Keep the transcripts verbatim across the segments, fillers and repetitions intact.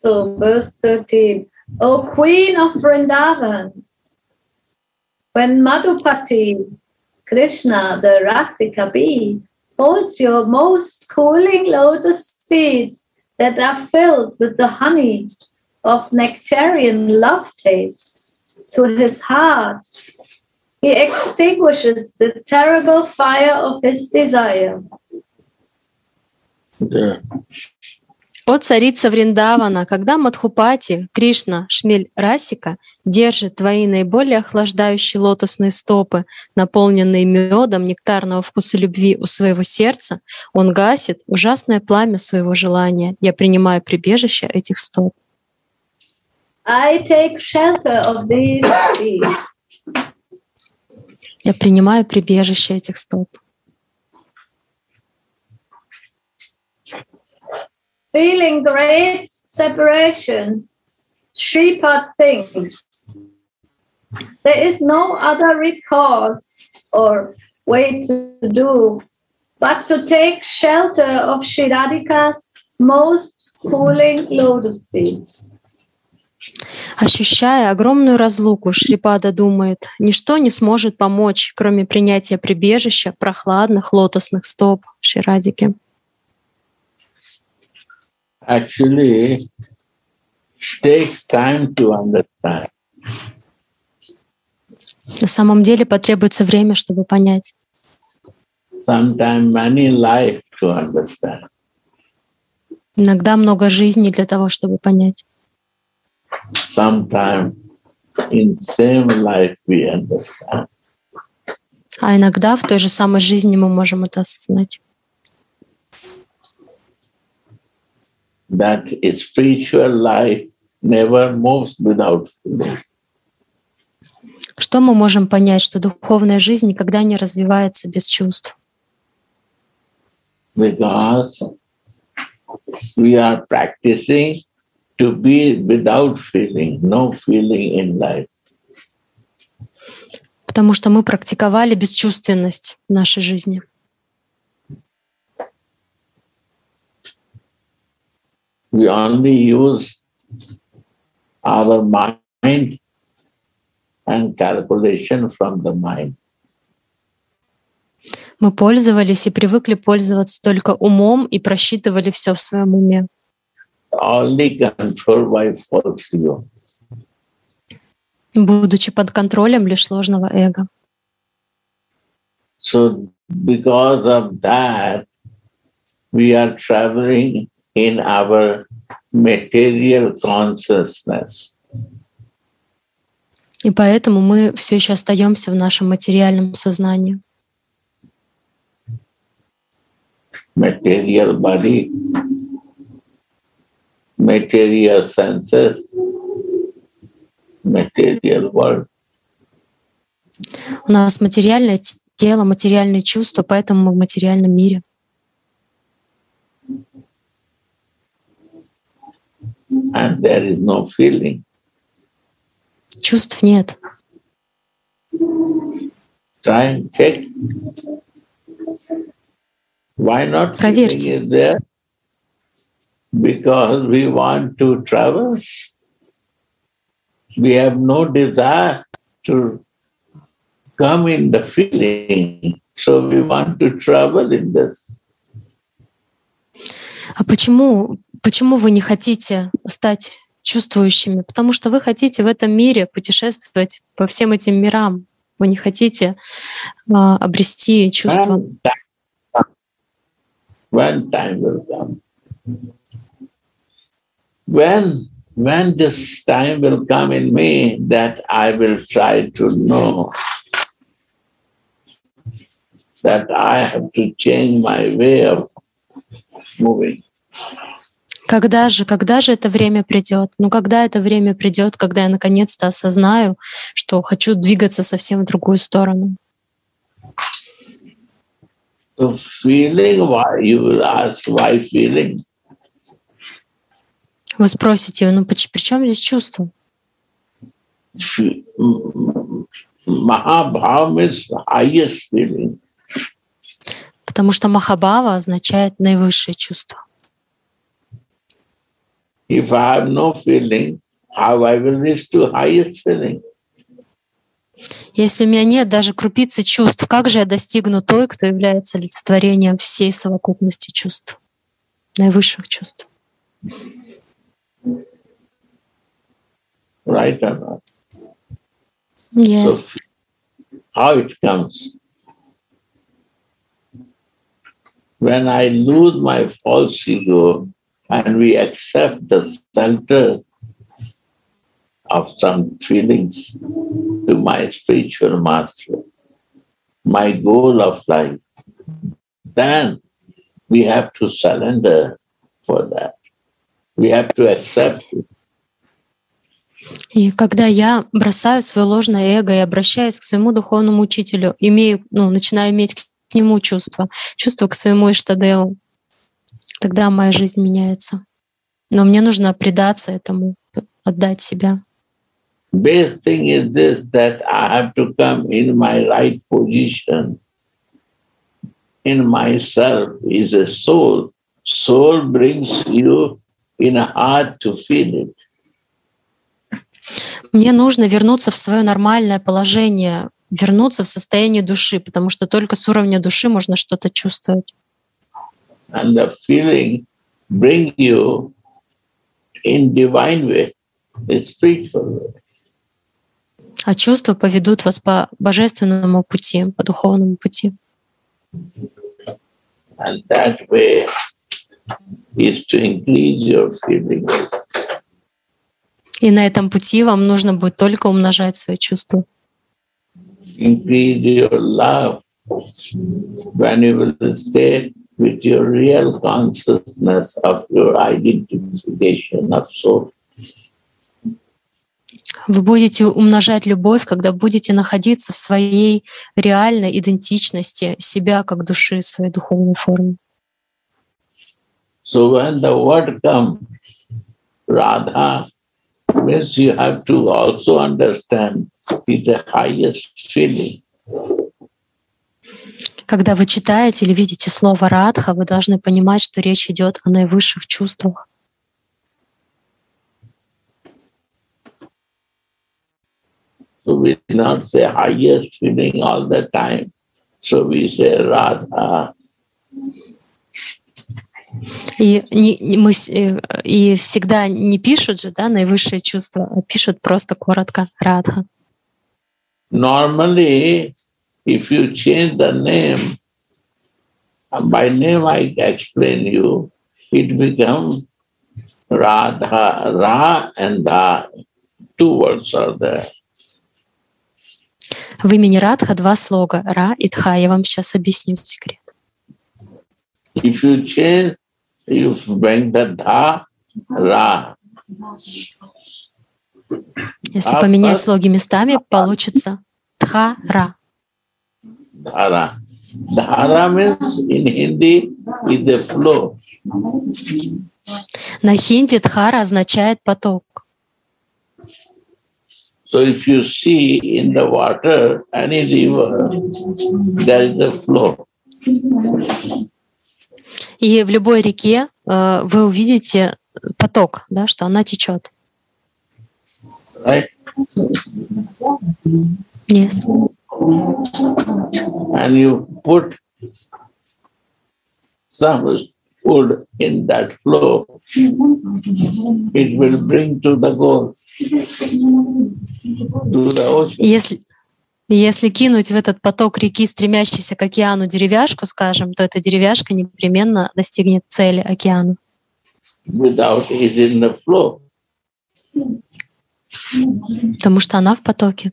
So, verse thirteen. O Queen of Vrindavan, when Madhupati, Krishna, the Rasika bee, holds your most cooling lotus feet that are filled with the honey of nectarian love taste to his heart, he extinguishes the terrible fire of his desire. Yeah. О царица Вриндавана, когда Мадхупати, Кришна, шмель Расика, держит твои наиболее охлаждающие лотосные стопы, наполненные медом нектарного вкуса любви у своего сердца, он гасит ужасное пламя своего желания. Я принимаю прибежище этих стоп. I take shelter of these feet. Я принимаю прибежище этих стоп. Feeling great separation, Shripad thinks, there is no other recourse or way to do but to take shelter of Shri Radhika's most cooling lotus feet. Ощущая огромную разлуку, Шрипада думает, ничто не сможет помочь, кроме принятия прибежища прохладных лотосных стоп Шри Радхики. Actually, it takes time to understand. На самом деле потребуется время, чтобы понять. Sometimes many life to understand. Иногда много жизни для того, чтобы понять. Sometimes in same life we understand. А иногда в той же самой жизни мы можем это осознать. That spiritual life never moves without feeling. Что мы можем понять, что духовная жизнь никогда не развивается без чувств? Because we are practicing to be without feeling, no feeling in life. Потому что мы практиковали бесчувственность в нашей жизни. We only use our mind and calculation from the mind. Мы пользовались и привыкли пользоваться только умом и просчитывали все в своем уме. Only controlled by false ego. Будучи под контролем лишь ложного эго. So because of that, we are traveling in our material consciousness. И поэтому мы все еще остаемся в нашем материальном сознании. Material body, material senses, material world. У нас материальное тело, материальные чувства, поэтому мы в материальном мире. And there is no feeling. Чувств нет. Try and check. Why not Проверьте. feeling is there? Because we want to travel. We have no desire to come in the feeling. So we want to travel in this. А почему, почему вы не хотите стать чувствующими? Потому что вы хотите в этом мире путешествовать по всем этим мирам. Вы не хотите а, обрести чувства. When time will come. When, when this time will come in me that I will try to know that I have to change my way of moving. Когда же, когда же это время придет? Ну, когда это время придет, когда я наконец-то осознаю, что хочу двигаться совсем в другую сторону? So feeling, why you will ask why feeling? Вы спросите, ну при чем здесь чувство? Mahabhava is highest feeling. Потому что Махабхава означает наивысшее чувство. If I have no feeling, how I will reach to highest feeling? Если у меня нет даже крупицы чувств, как же я достигну той, кто является олицетворением всей совокупности чувств, наивысших чувств? Right or not? Yes. So, how it comes? When I lose my false ego and we accept the center of some feelings to my spiritual master, my goal of life, then we have to surrender for that. We have to accept it. И когда я бросаю свое ложное эго и обращаюсь к своему духовному учителю, имею, ну, начинаю иметь к нему чувства, чувства к своему Иштадеву, тогда моя жизнь меняется. Но мне нужно предаться этому, отдать себя. Best thing is this, that I have to come in my right position. In myself is a soul. Soul brings you in a heart to feel it. Мне нужно вернуться в свое нормальное положение, вернуться в состояние души, потому что только с уровня души можно что-то чувствовать. And the feeling bring you in divine way, the spiritual way. А чувства поведут вас по божественному пути, по духовному пути. And that way is to increase your feeling. И на этом пути вам нужно будет только умножать свои чувства. Increase your love when you will stay with your real consciousness of your identification of soul. Вы будете умножать любовь, когда будете находиться в своей реальной идентичности себя как души, своей духовной формы. So when the word comes, Radha, means you have to also understand it's the highest feeling. Когда вы читаете или видите слово «радха», вы должны понимать, что речь идет о наивысших чувствах. So we not say highest feeling all the time. So we say Radha. И, не, мы, и всегда не пишут же, да, наивысшие чувства, а пишут просто коротко «радха». Normally, if you change the name, by name I explain you, it becomes Radha, Ra and Da. Two words are there. В имени Радха два слога — Ра и Дха. Я вам сейчас объясню секрет. If you change, you bring the Dha, Ra. Если поменять слоги местами, получится Дха, Ра. Dhara. Dhara means in Hindi is the flow. На хинди Дхара означает поток. So if you see in the water, any river, there is a flow. И в любой реке э, вы увидите поток, да, что она течет. Right? Yes. And you put some food in that flow, it will bring to the goal, to the ocean. Если, если кинуть в этот поток реки, стремящейся к океану, деревяшку, скажем, то эта деревяшка непременно достигнет цели океана. Without it in the flow. Потому что она в потоке.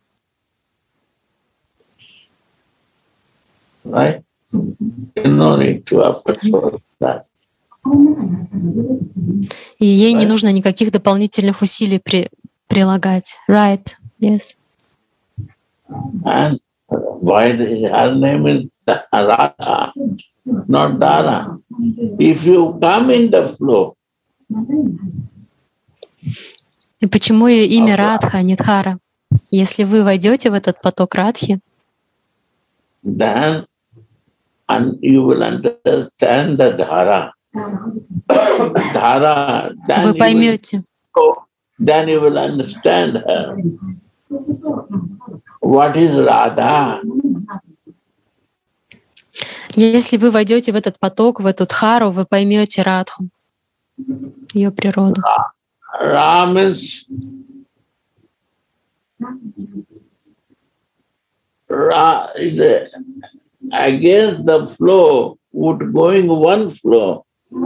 Right? You no need to effort for that. И ей не нужно никаких дополнительных усилий при, прилагать. Right? Yes. And why the, her name is Radha, not Dara. If you come in the flow. И почему ее имя Радха, а не Дхара? Если вы войдете в этот поток Радхи, then and you will understand the Dhara. Dhara, then Вы you поймете. will, then you will understand her. What is Radha? Если вы войдете в этот поток, в эту дхару, вы поймете Радху, ее природу. Ra means Ra is a, against the flow, would going one flow.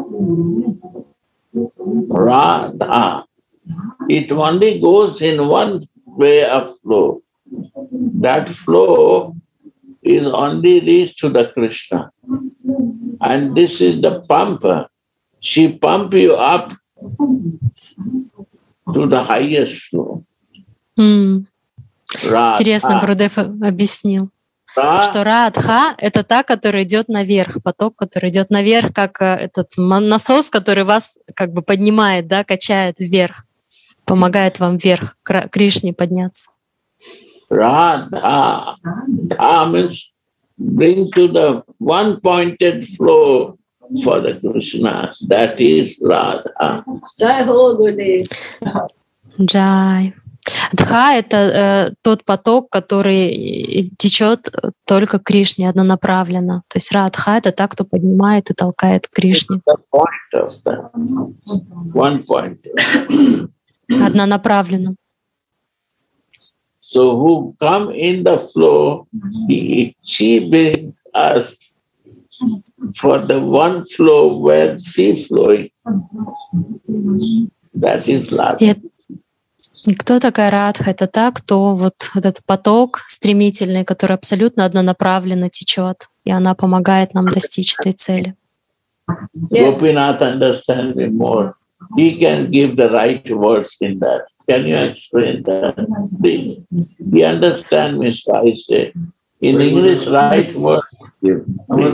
Radha. It only goes in one way of flow. That flow is only reached to the Krishna. And this is the pump. She pump you up to the highest flow. М. Radha. Интересно, Гурудев объяснил, Ra- что Радха — это та, которая идет наверх, поток, который идет наверх, как э, этот м- насос, который вас как бы поднимает, да, качает вверх, помогает вам вверх, к Ра- Кришне подняться. Radha. Dha means bring to the one pointed flow for the Krishna. That is Radha. Jai Ho Gurudev. Джай. Дха — это э, тот поток, который течет только к Кришне однонаправленно. То есть Радха — это та, кто поднимает и толкает к Кришне. The point of that. One point. Однонаправленно. So who come in the flow, he, she brings us for the one flow where she flowing. That is Radha. И, и кто такая Радха? Это та, кто вот этот поток стремительный, который абсолютно однонаправленно течет, и она помогает нам достичь этой цели. Yes. Gopinath understands me more. He can give the right words in that. Can you explain that? Please? He understands me, so I say. In English, right words. give.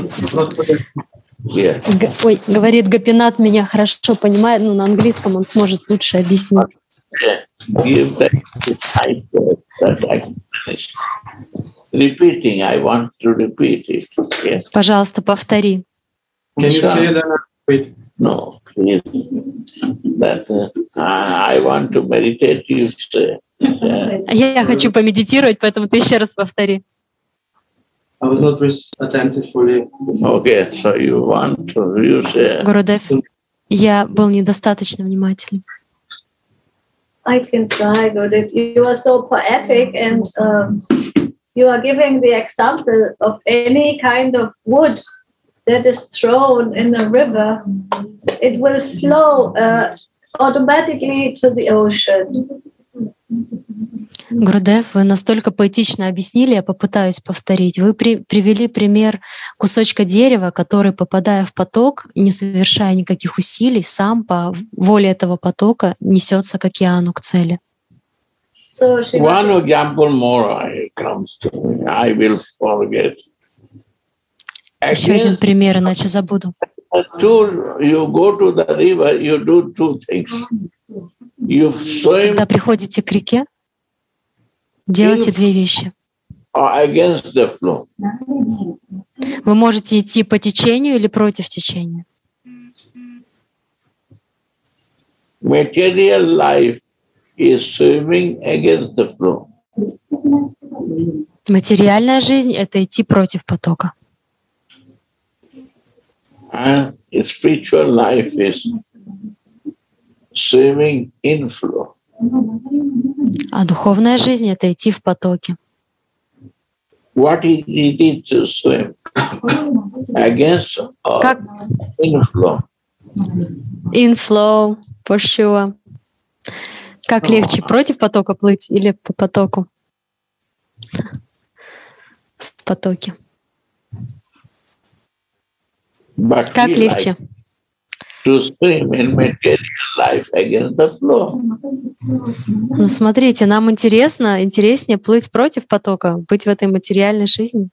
Yeah. Г- Ой, говорит, Гопинат меня хорошо понимает, но на английском он сможет лучше объяснить. Yeah. Give the right words that I can finish. Repeating, I want to repeat it. Yes. Пожалуйста, повтори. Can you say that? Wait. No, please. That uh, I want to meditate, you say. Yeah. Я хочу помедитировать, поэтому ты еще раз повтори. I was not res- attentive fully. Okay, so you want to, you say. Гурудев, я был недостаточно внимательным. I can try, Gurudev. You are so poetic, and um, you are giving the example of any kind of wood that is thrown in a river. It will flow uh, automatically to the ocean. Гурудев, вы настолько поэтично объяснили, я попытаюсь повторить. Вы при, привели пример кусочка дерева, который, попадая в поток, не совершая никаких усилий, сам по воле этого потока несется к океану, к цели. So she One example more I comes to me. I will forget. Еще один Against пример, иначе забуду. the two, you go to the river, you do two things. You swim Когда приходите к реке, делайте две вещи. against the flow. Вы можете идти по течению или против течения. Material life is swimming against the flow. Материальная жизнь — это идти против потока. And spiritual life is swimming in flow. А духовная жизнь — это идти в потоке. What is it to swim? Against or Как in flow? in flow, for sure. Как легче, против потока плыть или по потоку? В потоке. But Как we легче? like to swim in material life against the flow. Ну, смотрите, нам интересно, интереснее плыть против потока, быть в этой материальной жизни.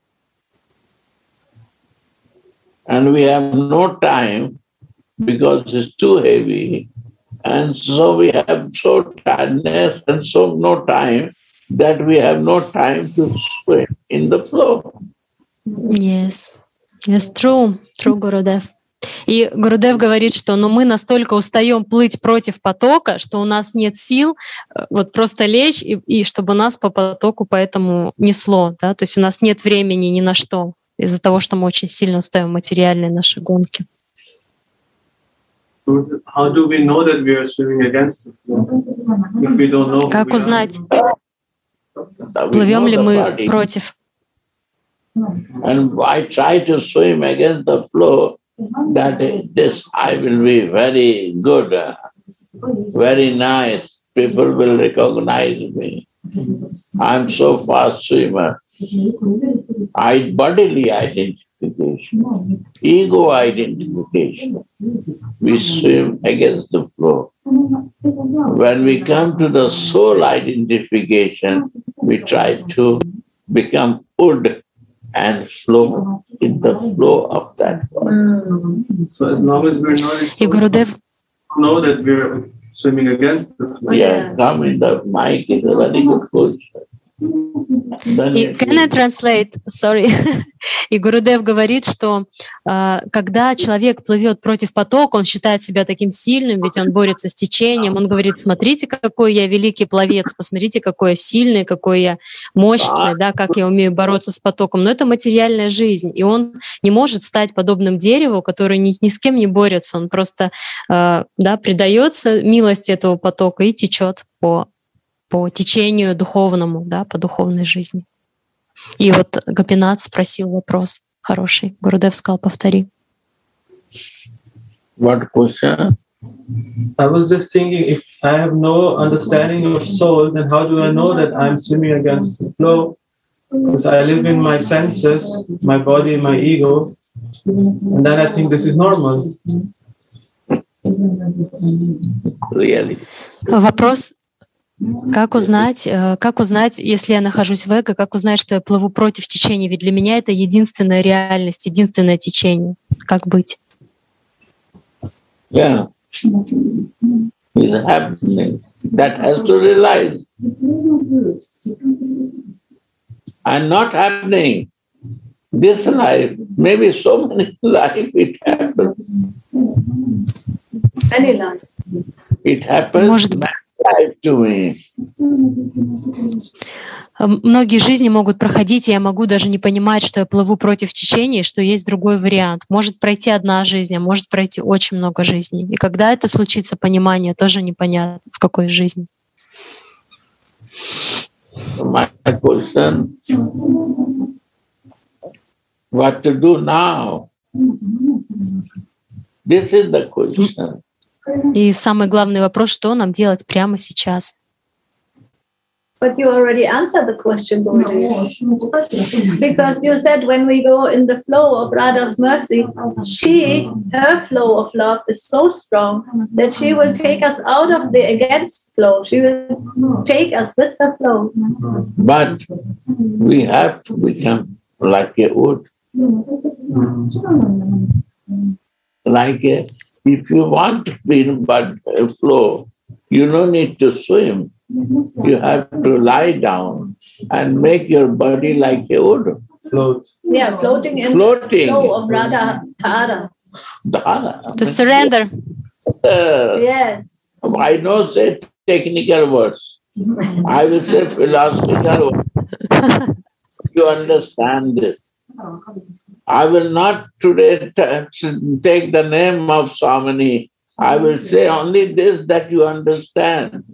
And we have no time because it's too heavy. And so we have so tiredness and so no time that we have no time to swim in the flow. Yes. Yes, true. True, Гурудев. И Гурудев говорит, что ну, мы настолько устаем плыть против потока, что у нас нет сил вот просто лечь, и, и чтобы нас по потоку поэтому несло. Да? То есть у нас нет времени ни на что из-за того, что мы очень сильно устаем в материальной нашей гонке. How do we know that we are swimming against the flow? If we don't know, как узнать, плывем ли мы против? And I try to swim against the flow, that this I will be very good, very nice. People will recognize me. I'm so fast swimmer. I bodily identification, ego identification. We swim against the flow. When we come to the soul identification, we try to become wood and flow in the flow of that body. So as long as we're not in И Гурудев know that we're swimming against the flow. Yeah, come in the mic is a very good position. И can I translate? Sorry. И Гурудев говорит, что э, когда человек плывет против потока, он считает себя таким сильным, ведь он борется с течением. Он говорит: смотрите, какой я великий пловец, посмотрите, какой я сильный, какой я мощный, да, как я умею бороться с потоком. Но это материальная жизнь, и он не может стать подобным дереву, который ни, ни с кем не борется. Он просто э, да, предается милости этого потока и течет по по течению духовному, да, по духовной жизни. И вот Гопинат спросил вопрос хороший. Гурудев сказал: повтори. What question? I was just thinking, if I have no understanding of soul, then how do I know that I'm swimming against the flow? Because I live in my senses, my body, my ego, and then I think this is normal. Really? Вопрос: как узнать, как узнать, если я нахожусь в эго, как узнать, что я плыву против течения? Ведь для меня это единственная реальность, единственное течение. Как быть? Yeah. It's happening. That has to realize. And not happening. This life, maybe so many life it happens. Any life. It happens. Может быть. Многие жизни могут проходить, и я могу даже не понимать, что я плыву против течения, что есть другой вариант. Может пройти одна жизнь, а может пройти очень много жизней. И когда это случится, понимание тоже непонятно, в какой жизни. My question, what to do now? This is the question. И самый главный вопрос, что нам делать прямо сейчас? But you already answered the question, Guruji. Because you said when we go in the flow of Radha's mercy, she, her flow of love is so strong that she will take us out of the against flow. She will take us with her flow. But we have to become like a wood. Like a, if you want to be in a flow, you don't need to swim. You have to lie down and make your body like a wood. Float. Yeah, floating in Floating. the flow of Radha Tara. Dhara. To surrender. Uh, Yes. I don't say technical words. I will say philosophical words. You understand this. I will not today t- take the name of Swamini. I will say only this that you understand.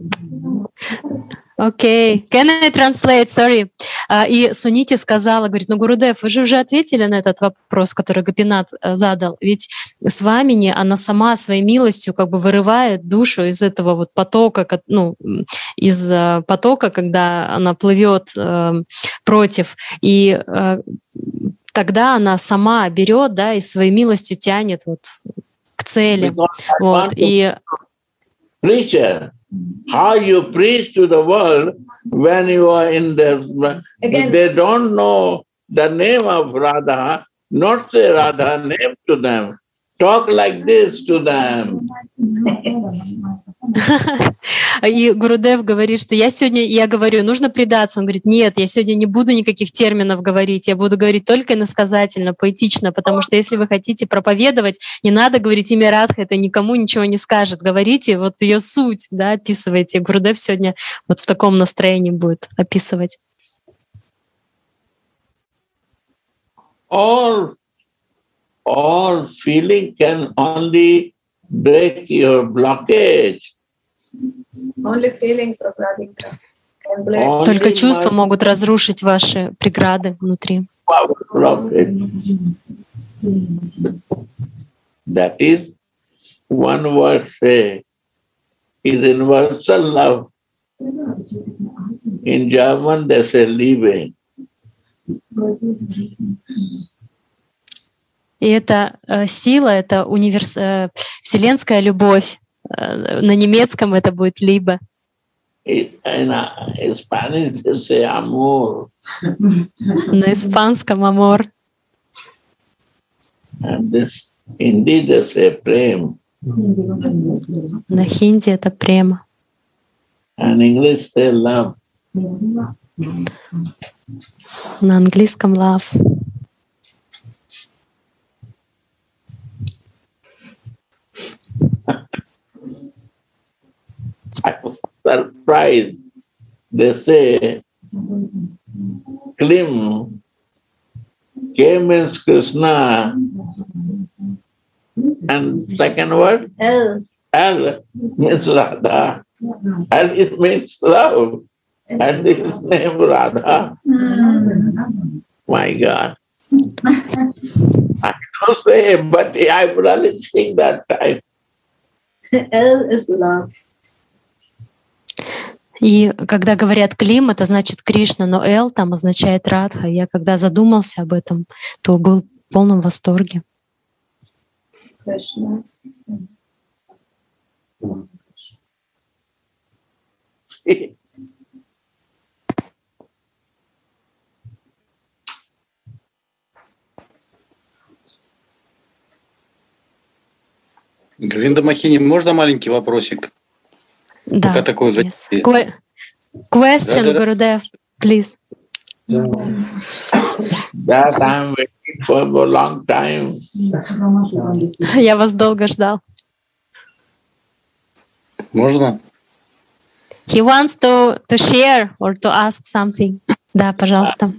Окей, okay. Can I translate? Sorry. Uh, и Сунити сказала, говорит: ну, Гурудев, вы же уже ответили на этот вопрос, который Гопинат uh, задал. Ведь Свамини, она сама своей милостью как бы вырывает душу из этого вот потока, ну, из uh, потока, когда она плывет uh, против. И uh, тогда она сама берет, да, и своей милостью тянет вот к цели. Вот. И Preacher, how you preach to the world when you are in the, Again. They don't know the name of Radha, not say Radha, name to them. talk like this to them. И Гурудев говорит, что я сегодня, я говорю, нужно предаться. Он говорит, нет, я сегодня не буду никаких терминов говорить, я буду говорить только иносказательно, поэтично, потому что если вы хотите проповедовать, не надо говорить имя Радха, это никому ничего не скажет. Говорите вот ее суть, да, описывайте. Гурудев сегодня вот в таком настроении будет описывать. All, all feeling can only break your blockage. Only feelings of Radhika can break. Only Только чувства my могут разрушить ваши преграды внутри. power blockage. That is, one word say, is universal love. In German they say Liebe. И эта э, сила, это универс... э, вселенская любовь. Э, на немецком это будет «либо». In uh, Spanish they say amor. На испанском «амор». And this Hindi they say prem. На хинди это «према». And English say love. На английском «love». I was surprised. They say Klim, K means Krishna, and second word L. L means Radha, and it means love, and his name Radha. My God. I don't say, but I'm really seeing that time. L is love. И когда говорят «клим», это значит Кришна, но «эл» там означает Радха. Я когда задумался об этом, то был в полном восторге. Krishna. Говинда Махини, можно маленький вопросик? Да. Пока такое Yes. занятие. Que- Question, Да-да-да. Гурудев, please. That I'm waiting for a long time. Я вас долго ждал. Можно? He wants to, to share or to ask something. Да, пожалуйста.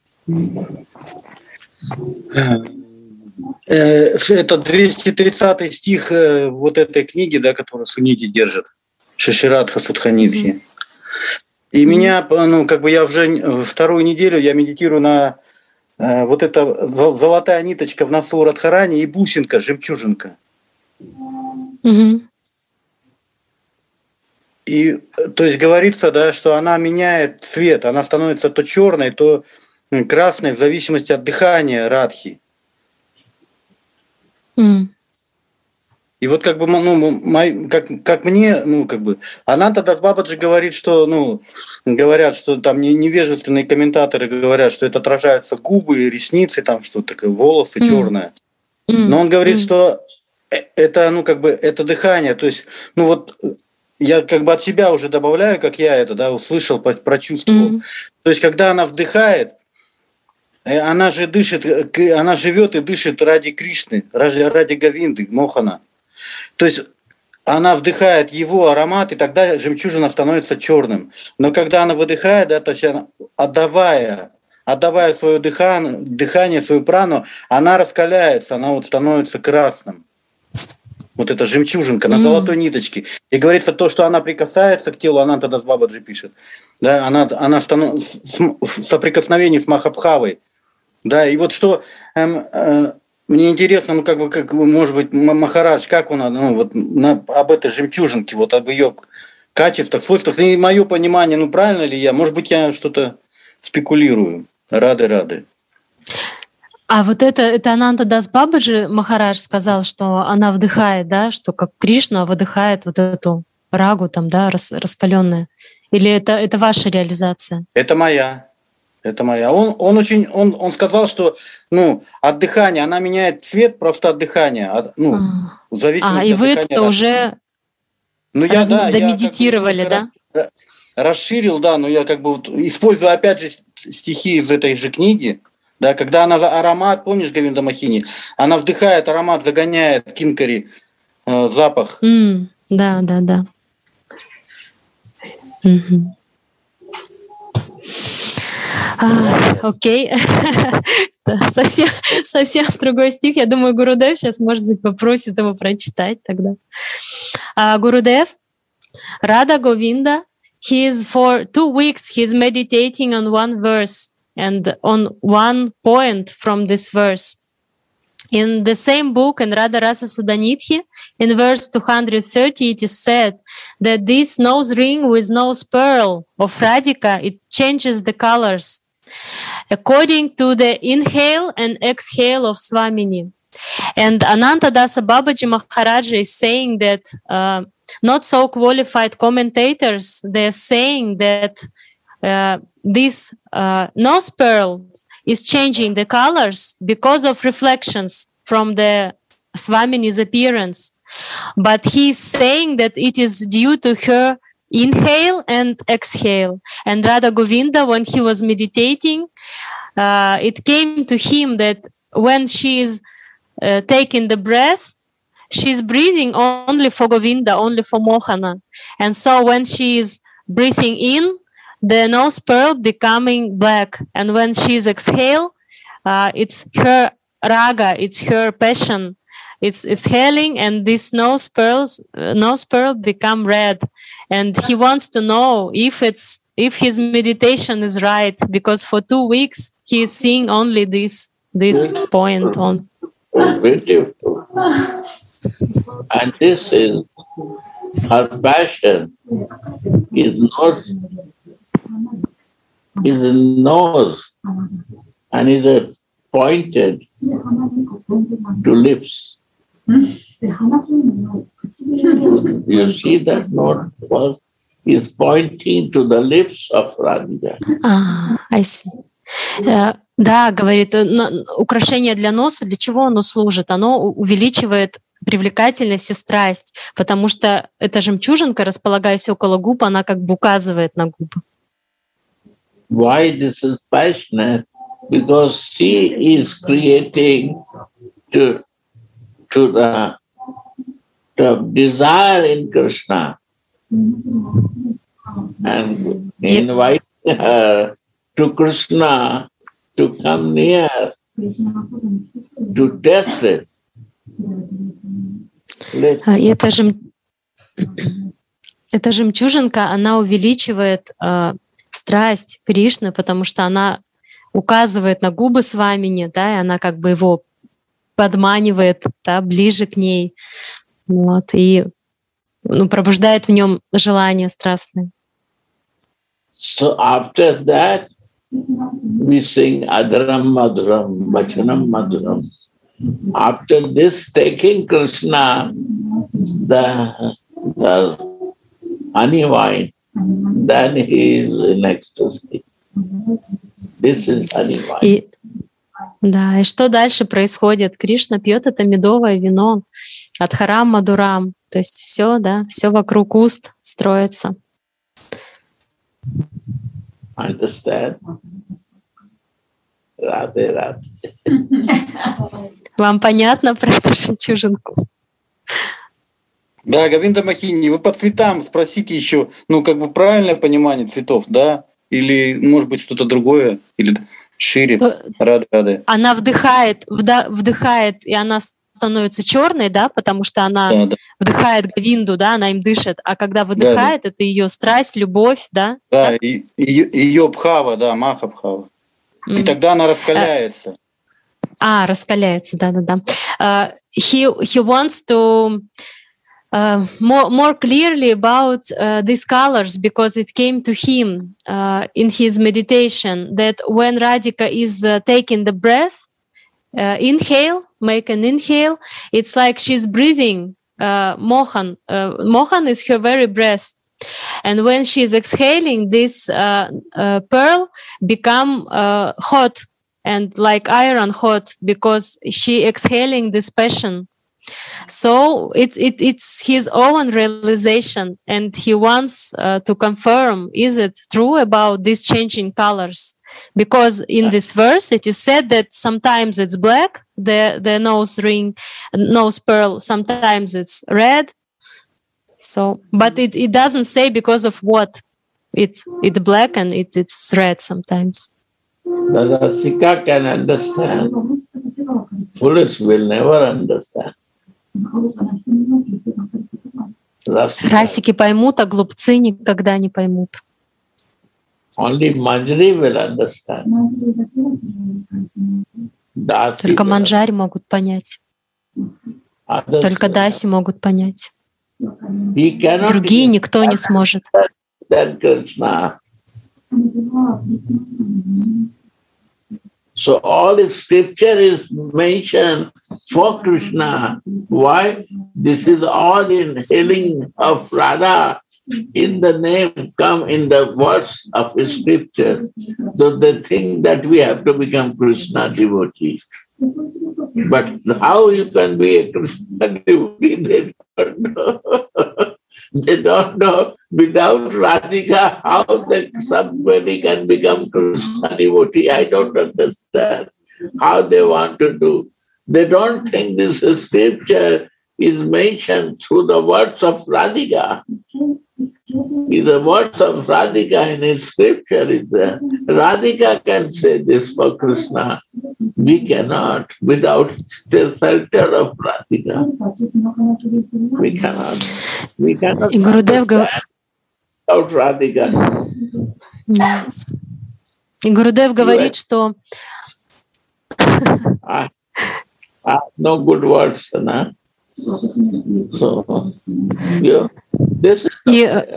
Э, Это двести тридцатый стих э, вот этой книги, да, которую Сунити держит, Шиширадха Судханидхи. И меня, ну, как бы я уже вторую неделю я медитирую на э, вот эта зол- золотая ниточка в носу Радхарани и бусинка, жемчужинка. Мгм. И, э, то есть говорится, да, что она меняет цвет, она становится то черной, то м, красной в зависимости от дыхания Радхи. М. И вот как бы, ну, мой- как, как мне, ну, как бы, Ананта Дас Бабаджи говорит, что, ну, говорят, что там не- невежественные комментаторы говорят, что это отражаются губы, ресницы, там что-то такое, волосы М. черное. М. Но он говорит, М. что э- это, ну, как бы, это дыхание, то есть, ну, вот э, я как бы от себя уже добавляю, как я это, да, услышал, по- прочувствовал. М. То есть, когда она вдыхает, э, она же дышит, э, к- она живет и дышит ради Кришны, ради, ради Говинды, Мохана. То есть она вдыхает его аромат, и тогда жемчужина становится черным. Но когда она выдыхает, да, то есть она, отдавая, отдавая свое дыхание, дыхание, свою прану, она раскаляется, она вот становится красным. Вот эта жемчужинка на М. золотой ниточке. И говорится то, что она прикасается к телу, Ананта Дас Бабаджи пишет. Да, она, она становится в соприкосновении с Махабхавой. Да, и вот что эм, э, мне интересно, ну как бы, как бы, может быть, М- Махарадж, как он, ну вот на- об этой жемчужинке, вот об ее качествах, свойствах. И мое понимание, ну правильно ли я? Может быть, я что-то спекулирую. Рады, рады. А вот это, это Ананта Дас Бабаджи Махарадж сказал, что она вдыхает, да, что как Кришна выдыхает вот эту рагу там, да, рас, раскаленная. Или это, это ваша реализация? Это моя. Это моя. Он, он очень, он, он сказал, что, ну, от дыхания, она меняет цвет просто от дыхания, от, ну, в зависимости а, и от вы дыхания. это уже ну, я, раз... да, домедитировали, я как бы да? Расширил, да, но я как бы вот, использую опять же стихи из этой же книги, да, когда она аромат, помнишь, Говинда Мохини, она вдыхает аромат, загоняет кинкари, э, запах. Mm, да, да, да. Mm-hmm. Окей. Okay. совсем, совсем другой стих. Я думаю, Гурудев сейчас, может быть, попросит его прочитать тогда. Uh, Гурудев, Рада Говинда, he is for two weeks, he's meditating on one verse and on one point from this verse. In the same book, in Radha Rasa Sudanidhi, in verse two hundred thirty, it is said that this nose ring with nose pearl of Radhika, it changes the colors according to the inhale and exhale of Swamini. And Anantadasa Babaji Maharaja is saying that uh, not so qualified commentators, they're saying that uh, this uh, nose pearl is changing the colors because of reflections from the Swamini's appearance. But he's saying that it is due to her inhale and exhale. And Radha Govinda, when he was meditating, uh, it came to him that when she is uh, taking the breath, she's breathing only for Govinda, only for Mohana. And so when she is breathing in, the nose pearl becoming black. And when she's exhale, uh, it's her raga, it's her passion. It's exhaling, and this nose pearls, uh, nose pearl become red. And he wants to know if it's if his meditation is right, because for two weeks he is seeing only this this point on. Beautiful. And this is her passion. His nose his nose and is a pointed to lips. You see that note was is pointing to the lips of Radhika. Ah, I see. Uh, да, говорит, украшение для носа, для чего оно служит? Оно увеличивает привлекательность и страсть, потому что эта жемчужинка, располагаясь около губ, она как бы указывает на губы. Why this is passionate? Because she is creating to, to the, the desire in Krishna and invite her to Krishna to come near, to test it. И эта, жем... эта жемчужинка, она увеличивает э, страсть Кришны, потому что она указывает на губы Свамини, да, и она как бы его подманивает, да, ближе к ней, вот, и ну, пробуждает в нем желание страстное. So after that, we sing Adaram Madhuram, Bachanam Madhuram. After this, taking Krishna, the, the honey wine, then he is in ecstasy. This is honey wine. И, да, и что дальше происходит? Кришна пьет это медовое вино от Харам Мадурам. То есть все, да, все вокруг уст строится. Understand? Радhe, Радhe. Вам понятно про эту жемчужинку? Да, Говинда Мохини, вы по цветам спросите еще, ну, как бы правильное понимание цветов, да? Или, может быть, что-то другое? Или шире? Рады, рады. Она вдыхает, вда, вдыхает, и она становится черной, да, потому что она да, да. вдыхает Говинду, да, она им дышит, а когда выдыхает, да, да. это ее страсть, любовь, да? Да, и, и, ее бхава, да, маха бхава. Mm. И тогда она раскаляется. А, раскаляется, да-да-да. Uh, he, he wants to uh, more, more clearly about uh, these colors, because it came to him uh, in his meditation that when Radhika is uh, taking the breath, uh, inhale, make an inhale, it's like she's breathing uh, Mohan. Uh, Mohan is her very breath. And when she is exhaling, this uh, uh, pearl become uh, hot and like iron hot because she exhaling this passion. So it, it it's his own realization, and he wants uh, to confirm, is it true about these changing colors? Because in this verse it is said that sometimes it's black, the the nose ring, nose pearl, sometimes it's red. So, but it, it doesn't say because of what. It's it's black and it, it's red sometimes. The Rasika can understand. Foolish will never understand. Расики поймут, а глупцы никогда не поймут. Only Manjari will understand. Только Манджари могут понять. Только Даси могут понять. Другие никто не сможет. So all the scripture is mentioned for Krishna. Why? This is all in healing of Radha. In the name come in the words of scripture. So they think that we have to become Krishna devotee. But how you can be a Krishna devotee, they don't know. They don't know. Without Radhika, how that somebody can become Krishna devotee, I don't understand how they want to do. They don't think this scripture is mentioned through the words of Radhika. The words of Radhika in his scripture is there. Radhika can say this for Krishna. We cannot without the shelter of Radhika. We cannot. We cannot understand without Radhika. Yes. И Гурудев говорит, что... I, I have no good words, no? So, yeah, this is И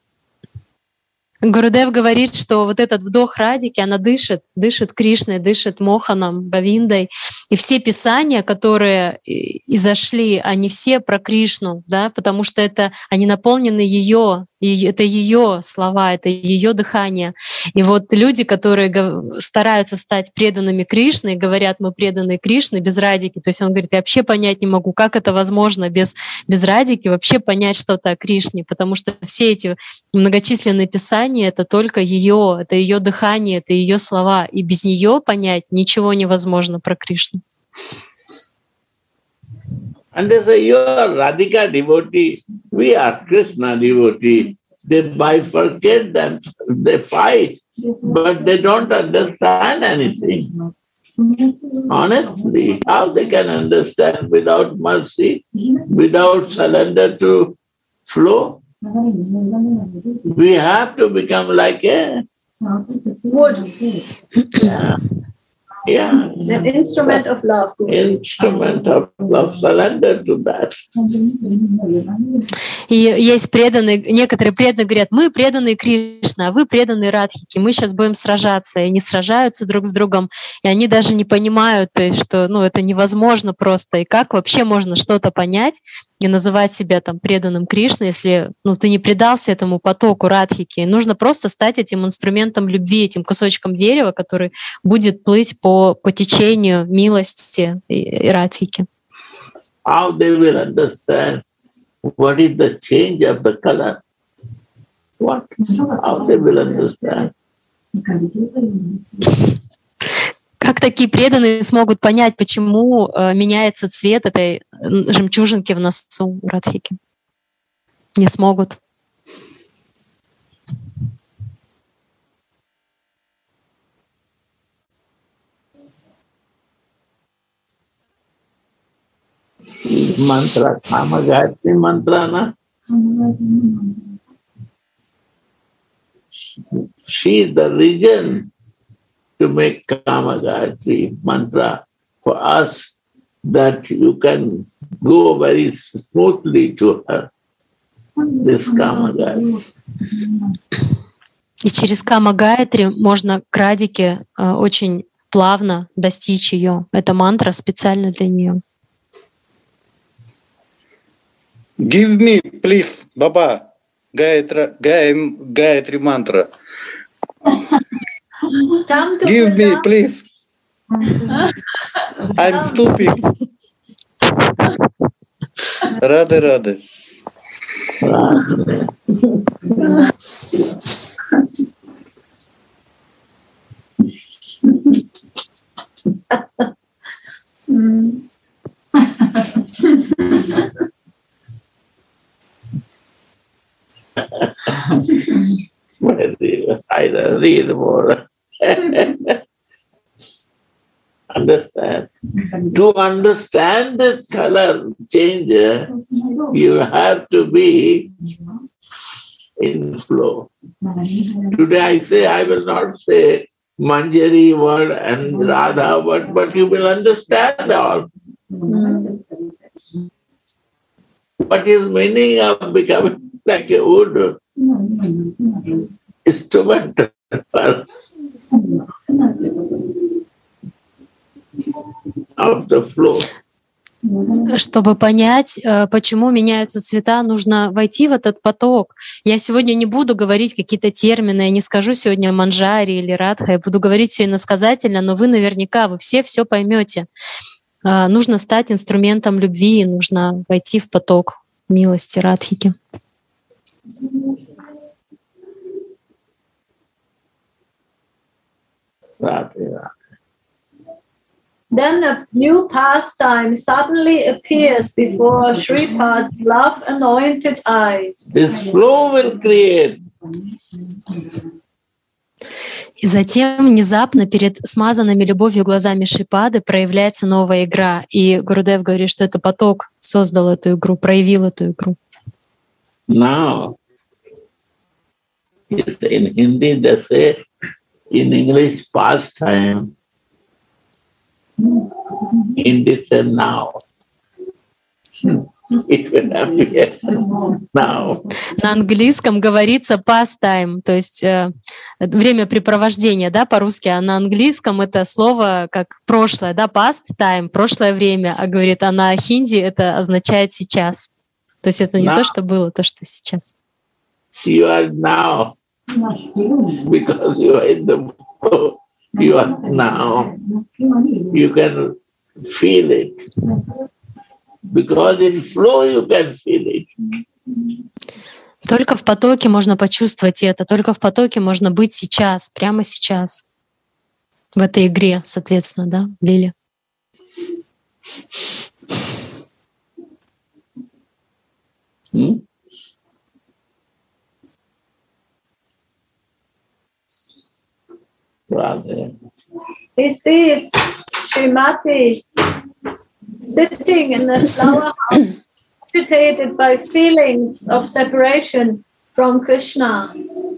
Гурудев говорит, что вот этот вдох Радики, она дышит, дышит Кришной, дышит Моханом, Говиндой. И все писания, которые изошли, они все про Кришну, да, потому что это, они наполнены ее, это ее слова, это ее дыхание. И вот люди, которые стараются стать преданными Кришне, говорят, мы преданы Кришне без Радики. То есть он говорит, я вообще понять не могу, как это возможно без, без Радики вообще понять что-то о Кришне, потому что все эти многочисленные писания — это только ее, это ее дыхание, это ее слова. И без нее понять ничего невозможно про Кришну. And they say, you are Radhika devotee, we are Krishna devotee. They bifurcate them, they fight, but they don't understand anything. Honestly, how they can understand without mercy, without surrender to flow? We have to become like a wood. Yeah. Yeah. An instrument of love. Instrument of love, surrender to that. И есть преданные, некоторые преданные говорят, мы преданные Кришна, а вы преданные Радхики, мы сейчас будем сражаться. И они сражаются друг с другом, и они даже не понимают, что ну, это невозможно просто. И как вообще можно что-то понять и называть себя там преданным Кришне, если ну, ты не предался этому потоку Радхики. Нужно просто стать этим инструментом любви, этим кусочком дерева, который будет плыть по, по течению милости и, и Радхики. How they will understand what is the change of the color? What? How they will understand? Как такие преданные смогут понять, почему э, меняется цвет этой жемчужинки в носу Радхики? Не смогут. Mantra, Kama Gayatri mantra, na? She is the reason to make Kama Gayatri mantra for us, that you can go very smoothly to her, this Kama Gayatri. И через Кама Гайатри можно к Радике э, очень плавно достичь ее. Это мантра специально для нее. Give me, please, Baba. Гаятра, Гай, Гаятри мантра. Come to Give me, Vrindavan. please. I'm stupid. Рады, рады. Mm. I read more. Understand. To understand this color change, you have to be in flow. Today I say, I will not say Manjari word and Radha word, but you will understand all. Mm. What is meaning of becoming like a wood instrument of the flow? Чтобы понять, почему меняются цвета, нужно войти в этот поток. Я сегодня не буду говорить какие-то термины, я не скажу сегодня манджари или радха, я буду говорить все иносказательно, но вы наверняка, вы все все поймете. Нужно стать инструментом любви, нужно войти в поток милости радхики. Radha. Then a new pastime suddenly appears before Shripad's love-anointed eyes. This flow will create. И затем внезапно перед смазанными любовью глазами Шрипады проявляется новая игра. И Гурудев говорит, что это поток создал эту игру, проявил эту игру. Now, in Hindi they say, in English pastime, Hindi say now. It will appear now. На английском говорится pastime, то есть э, времяпрепровождение, да, по-русски, а на английском это слово как прошлое, да, past time, прошлое время, а говорит, а на хинди это означает сейчас. То есть это не now. То, что было, то, что сейчас. You are now, because you are in the flow. You are now. You can feel it. Because in flow you can feel it. Только в потоке можно почувствовать это, только в потоке можно быть сейчас, прямо сейчас. В этой игре, соответственно, да, Лили? Hmm? Radha. He sees Srimati sitting in the flower house, agitated by feelings of separation from Krishna.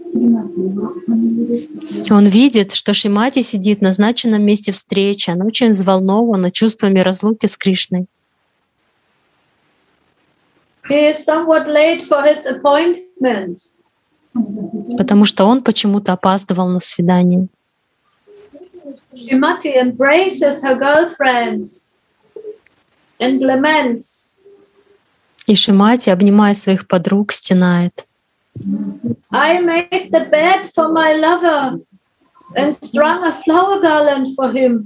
Он видит, что Шримати сидит в назначенном месте встречи. Она очень взволнована чувствами разлуки с Кришной. He is somewhat late for his appointment. Потому что он почему-то опаздывал на свидание. Srimati embraces her girlfriends and laments. И Шримати, обнимая своих подруг, стенает. I made the bed for my lover and strung a flower garland for him.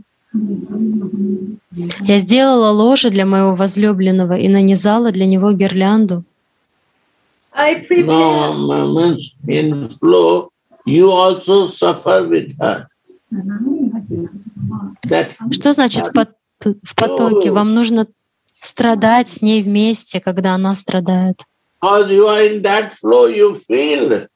Я сделала ложе для моего возлюбленного и нанизала для него гирлянду. I prepared. No, in flow, you also suffer with her. That Что значит в пот- в потоке? Вам нужно страдать с ней вместе, когда она страдает. because you are in that flow, you feel.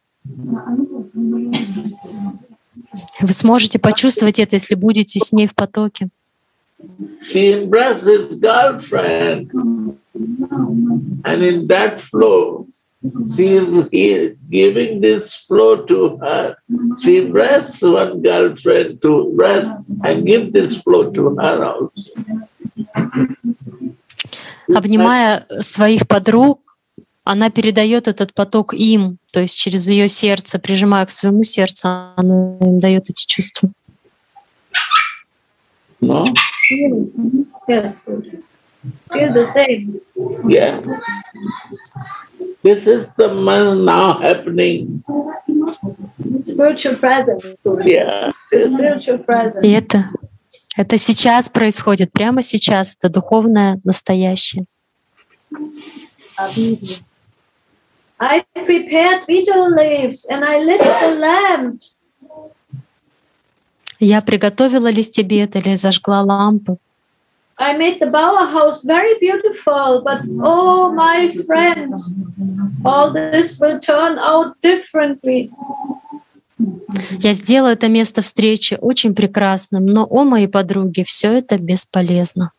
Вы сможете почувствовать это, если будете с ней в потоке. She embraced his girlfriend, and in that flow, she is here giving this flow to her. She embraced one girlfriend to rest and give this flow to her also. Обнимая своих подруг, она передает этот поток им, то есть через ее сердце, прижимая к своему сердцу, она им дает эти чувства. No? Yes. Feel the same. Yeah. This is the man now happening. Spiritual presence. Yeah. Spiritual presence. И это, это сейчас происходит, прямо сейчас, это духовное настоящее. I prepared betel leaves and I lit the lamps. Я приготовила листья бетеля и зажгла лампы. I made the bower house very beautiful, but oh, my friend, all this will turn out differently. Я сделала это место встречи очень прекрасным, но, о, мои подруги, все это бесполезно.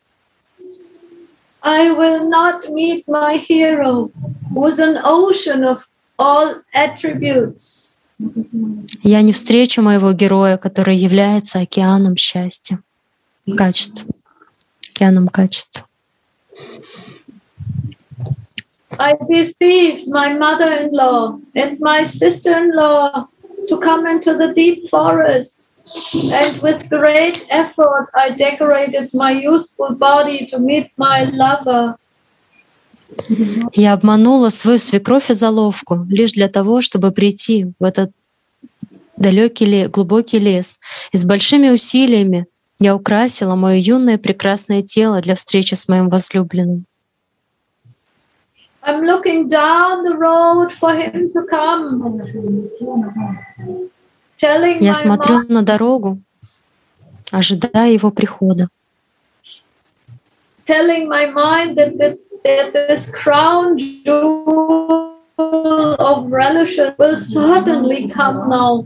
I will not meet my hero, who is an ocean of all attributes. Я не встречу моего героя, который является океаном счастья, качеств, океаном качеств. I deceived my mother-in-law and my sister-in-law to come into the deep forest. And with great effort, I decorated my youthful body to meet my lover. Я обманула свою свекровь и заловку лишь для того, чтобы прийти в этот далекий лес, глубокий лес. И с большими усилиями я украсила мое юное прекрасное тело для встречи с моим возлюбленным. I'm looking down the road for him to come. Telling Я my смотрю mind, на дорогу, ожидая его прихода. telling my mind that, that, that this crown jewel of religion will certainly come now.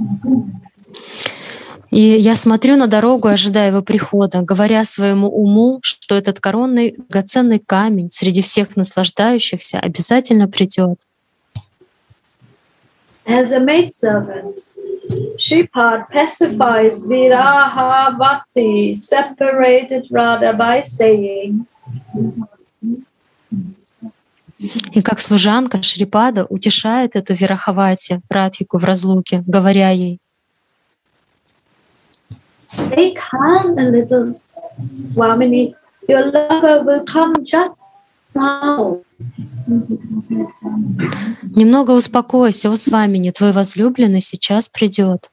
И я смотрю на дорогу, ожидая его прихода, говоря своему уму, что этот коронный драгоценный камень среди всех наслаждающихся обязательно придет. As a maidservant, Shripad pacifies Virahavati, separated Radha by saying, И как служанка Шрипада утешает эту Вирахавати, Радхику в разлуке, говоря ей: "Stay calm a little, Swamini. Your lover will come just now." «Немного успокойся, о Свамини, твой возлюбленный сейчас придет».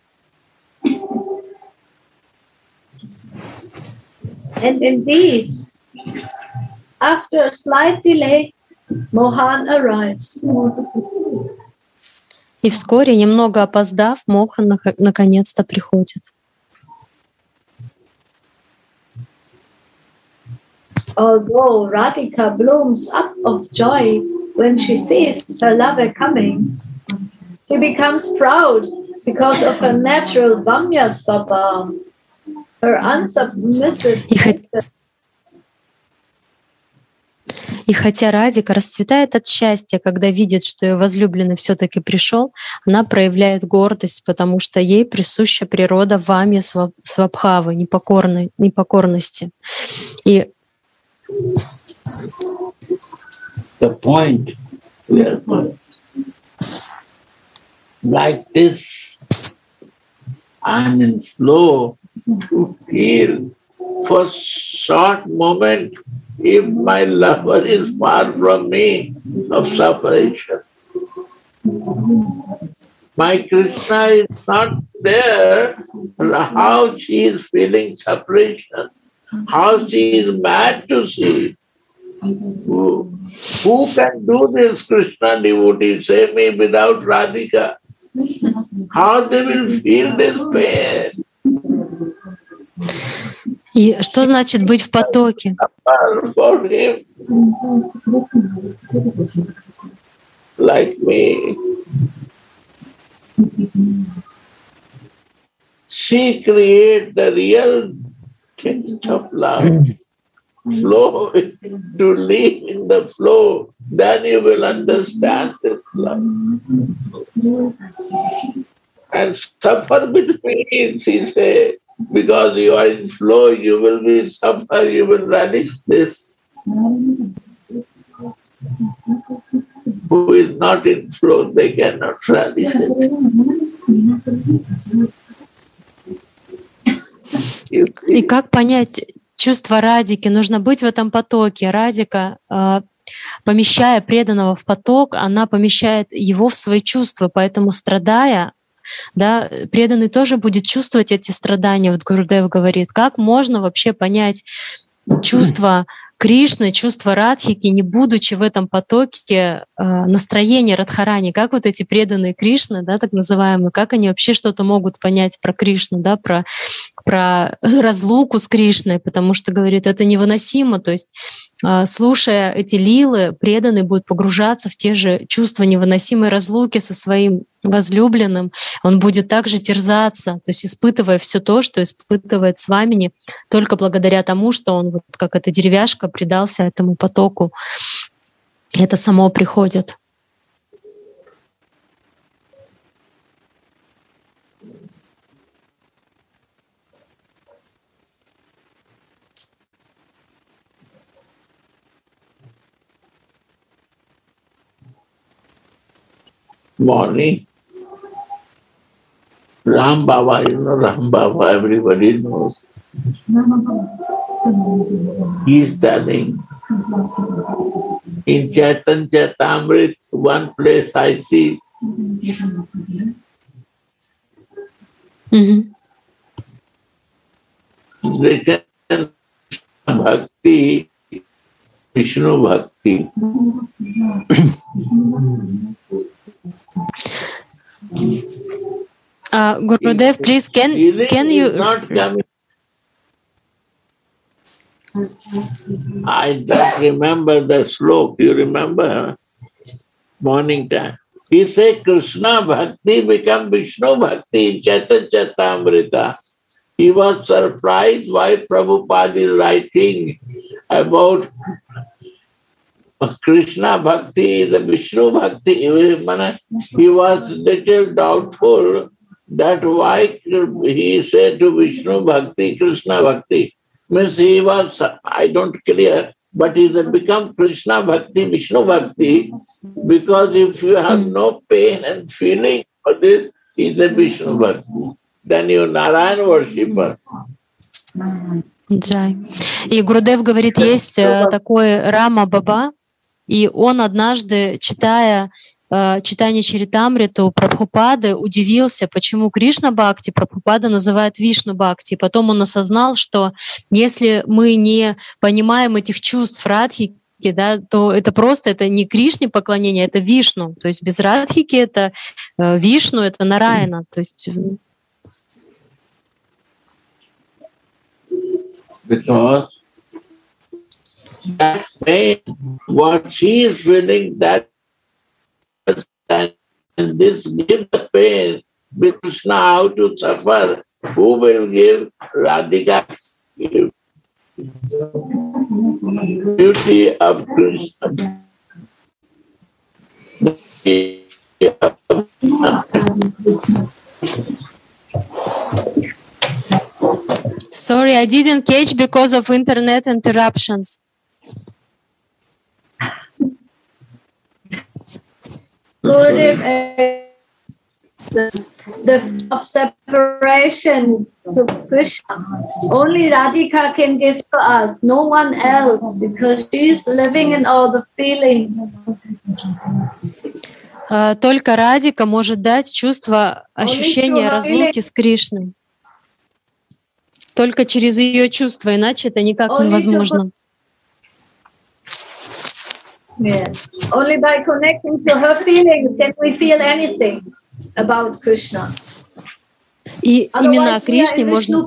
And indeed, after a slight delay, Mohan arrives. И вскоре, немного опоздав, Мохан нах- наконец-то приходит. Although Radhika blooms up of joy when she sees her lover coming, she becomes proud because of her natural Vamya svabha, her unsubmissive И, хо- nature. и хотя Радика расцветает от счастья, когда видит, что ее возлюбленный все-таки пришел, она проявляет гордость, потому что ей присуща природа вамья сва- свабхавы, непокорной, непокорности. И The point where, like this, I'm in flow to feel for short moment if my lover is far from me of separation. My Krishna is not there, how she is feeling separation, how she is mad to see. Who, who can do this, Krishna devotee? Say me without Radhika. How they will feel this pain? И что значит быть в потоке? For him, like me. She creates the real taste of love. Flow, to live in the flow, then you will understand this love. And suffer with me, she says, because you are in flow, you will be suffer, you will relish this. Who is not in flow, they cannot relish it. You see? И как понять чувство Радики? Нужно быть в этом потоке. Радика э, помещая преданного в поток, она помещает его в свои чувства, поэтому страдая, да, преданный тоже будет чувствовать эти страдания. Вот Гурудев говорит, как можно вообще понять чувство Кришны, чувство Радхики, не будучи в этом потоке э, настроения Радхарани, как вот эти преданные Кришны, да, так называемые, как они вообще что-то могут понять про Кришну, да, про, про разлуку с Кришной, потому что, говорит, это невыносимо, то есть э, слушая эти лилы, преданный будет погружаться в те же чувства невыносимой разлуки со своим возлюбленным, он будет также терзаться, то есть испытывая все то, что испытывает Свамини, только благодаря тому, что он, вот как эта деревяшка, предался этому потоку. Это само приходит. Morning. Ram Baba, you know Ram Baba, everybody knows. He is standing in Chaitanya Chaitamrit, one place I see. Mm-hmm. Written Bhakti, Vishnu Bhakti. Uh, Gurudev, please, can can you? Not coming. I don't remember the slope. You remember? Morning time. He said Krishna Bhakti become Vishnu Bhakti in Chaitanya Chaitamrita. He was surprised why Prabhupada is writing about Krishna Bhakti is a Vishnu Bhakti. He was little doubtful that why he said to Vishnu Bhakti, Krishna Bhakti. Means he was, I don't clear, but he has become Krishna Bhakti, Vishnu Bhakti, because if you have no pain and feeling for this, he is a Vishnu Bhakti. Then you Narayan worshipper. Да. И Гурудев говорит, есть такой Рама Баба, и он однажды, читая читание Чаритамриту Прабхупады, удивился, почему Кришна Бхакти Прабхупада называет Вишну Бхакти. Потом он осознал, что если мы не понимаем этих чувств Радхики, да, то это просто это не Кришне поклонение, это Вишну. То есть без Радхики это Вишну, это Нараяна. То есть because that pain, what she is feeling, that and this give the pain with Krishna how to suffer. Who will give Radhika beauty of Krishna? Sorry, I didn't catch because of internet interruptions. Gurudev, uh, the, the of separation to Krishna, only Radhika can give to us, no one else, because she is living in all the feelings. Uh, только Радика может дать чувство ощущения разлуки с Кришной. Только через ее чувства, иначе это никак невозможно. Yes. Only by connecting to her feelings can we feel anything about Krishna. И именно о Кришне можно.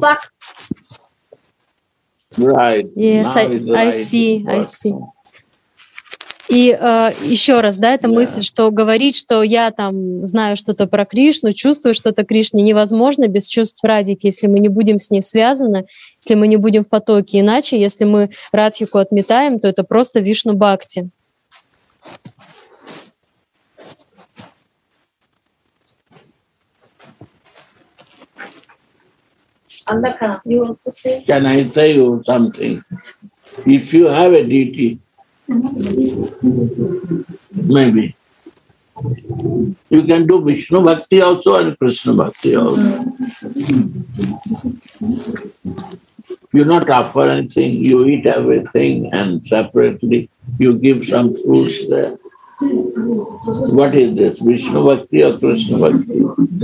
Right. Yes, I, I see, I see. И э, еще раз, да, эта yeah. мысль, что говорить, что я там знаю что-то про Кришну, чувствую что-то Кришне, невозможно без чувств Радики, если мы не будем с ней связаны, если мы не будем в потоке. Иначе, если мы Радхику отметаем, то это просто Вишну Бхакти. Andaka, you also say? Can I say you something? If you have a deity, maybe you can do Vishnu Bhakti also and Krishna Bhakti also. You not offer anything, you eat everything and separately you give some fruits there. What is this? Vishnu Bhakti or Krishna Bhakti?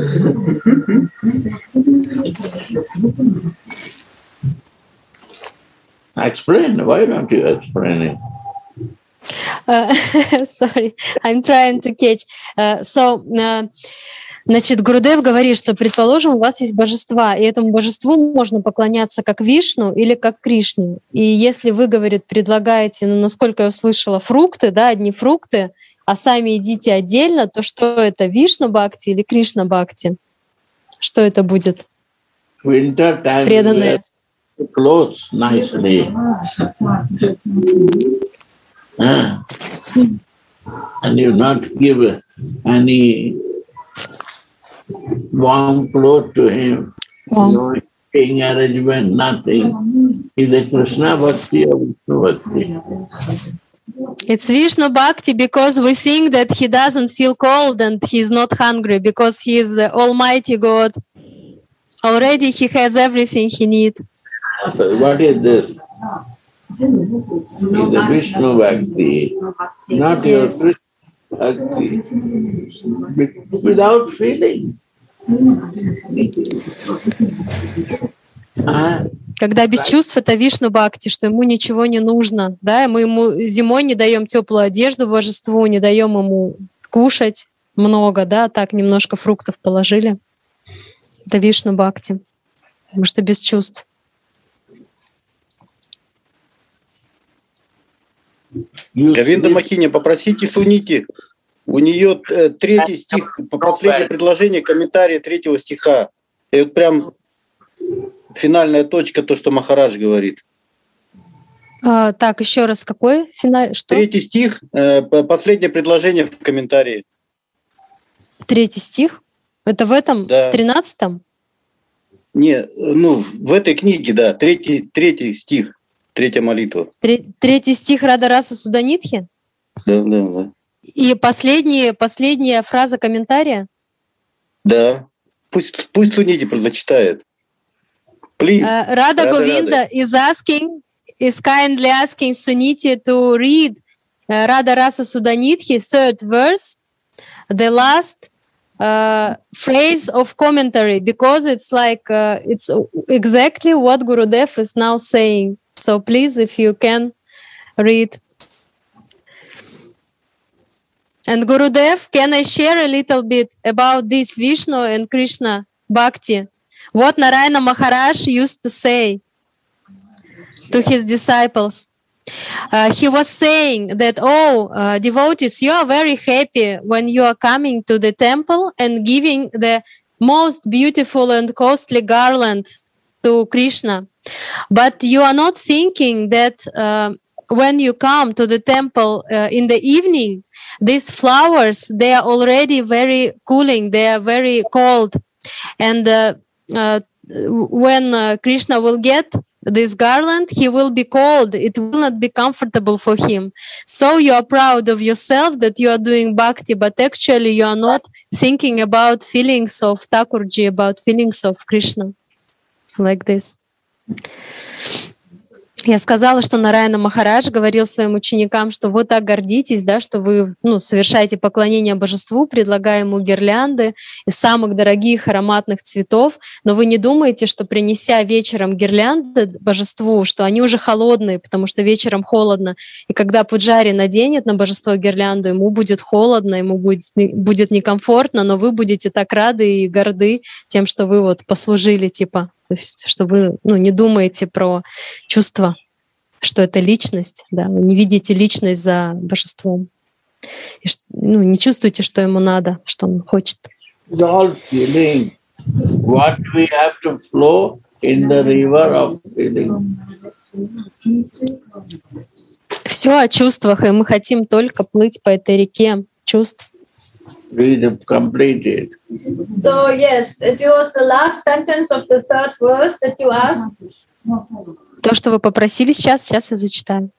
Explain. Why don't you explain it? Uh, sorry, I'm trying to catch. Uh, so, uh, значит, Гурудев говорит, что, предположим, у вас есть божества, и этому божеству можно поклоняться как Вишну или как Кришне. И если вы, говорит, предлагаете, ну, насколько я услышала, фрукты, да, одни фрукты, а сами едите отдельно, то что это, Вишну Бхакти или Кришна Бхакти? Что это будет? Преданные. Clothes nicely. Ah. And you not give any warm clothes to him. Wow. No king arrangement, nothing. Is it Krishna Bhakti or Vishnu Bhakti? It's Vishnu Bhakti because we think that he doesn't feel cold and he's not hungry because he is the Almighty God. Already he has everything he needs. So what is this? Is a Vishnu Bhakti, not your Yes. Krishna Bhakti, without feeling. Ah, Когда без чувств, это Вишну Бхакти, что ему ничего не нужно. Да? Мы ему зимой не даем теплую одежду божеству, не даем ему кушать много, да, так немножко фруктов положили. Это Вишну Бхакти, потому что без чувств. Говинда Махини, попросите Сунити. У нее э, третий стих, последнее предложение, комментарий третьего стиха. И вот прям финальная точка, то, что Махарадж говорит. А, так, еще раз, какой финал? Что? Третий стих, э, последнее предложение в комментарии. Третий стих? Это в этом, Да. в тринадцатом? Не, ну, в этой книге, да, третий, третий стих, третья молитва. Тре- Третий стих Радараса Суданитхи? Да, да, да. И последняя, последняя фраза комментария? Да. Пусть, пусть Сунити зачитает. Please. Uh, Radha Рада, Govinda Рада. is asking, is kindly asking Suniti to read uh, Radha Rasa Sudanithi, third verse, the last uh, phrase of commentary, because it's like, uh, it's exactly what Gurudev is now saying. So please, if you can read. And Gurudev, can I share a little bit about this Vishnu and Krishna Bhakti? What Narayana Maharaj used to say to his disciples. Uh, he was saying that, oh, uh, devotees, you are very happy when you are coming to the temple and giving the most beautiful and costly garland to Krishna. But you are not thinking that uh, when you come to the temple uh, in the evening, these flowers, they are already very cooling, they are very cold. And uh, uh, when uh, Krishna will get this garland, he will be cold. It will not be comfortable for him. So you are proud of yourself that you are doing bhakti, but actually you are not thinking about feelings of Thakurji, about feelings of Krishna. Like this. Я сказала, что Нараяна Махарадж говорил своим ученикам, что вы так гордитесь, да, что вы ну, совершаете поклонение божеству, предлагая ему гирлянды из самых дорогих ароматных цветов, но вы не думаете, что принеся вечером гирлянды божеству, что они уже холодные, потому что вечером холодно, и когда пуджари наденет на божество гирлянду, ему будет холодно, ему будет, будет некомфортно, но вы будете так рады и горды тем, что вы вот послужили, типа. То есть, что вы ну, не думаете про чувства, что это личность, да, вы не видите личность за божеством. И, ну, не чувствуете, что ему надо, что он хочет. All feeling. What we have to flow in the river of feeling. Все о чувствах, и мы хотим только плыть по этой реке чувств. Read it, complete it. So yes, it was the last sentence of the third verse that you asked. То, что вы попросили сейчас, сейчас я зачитаю.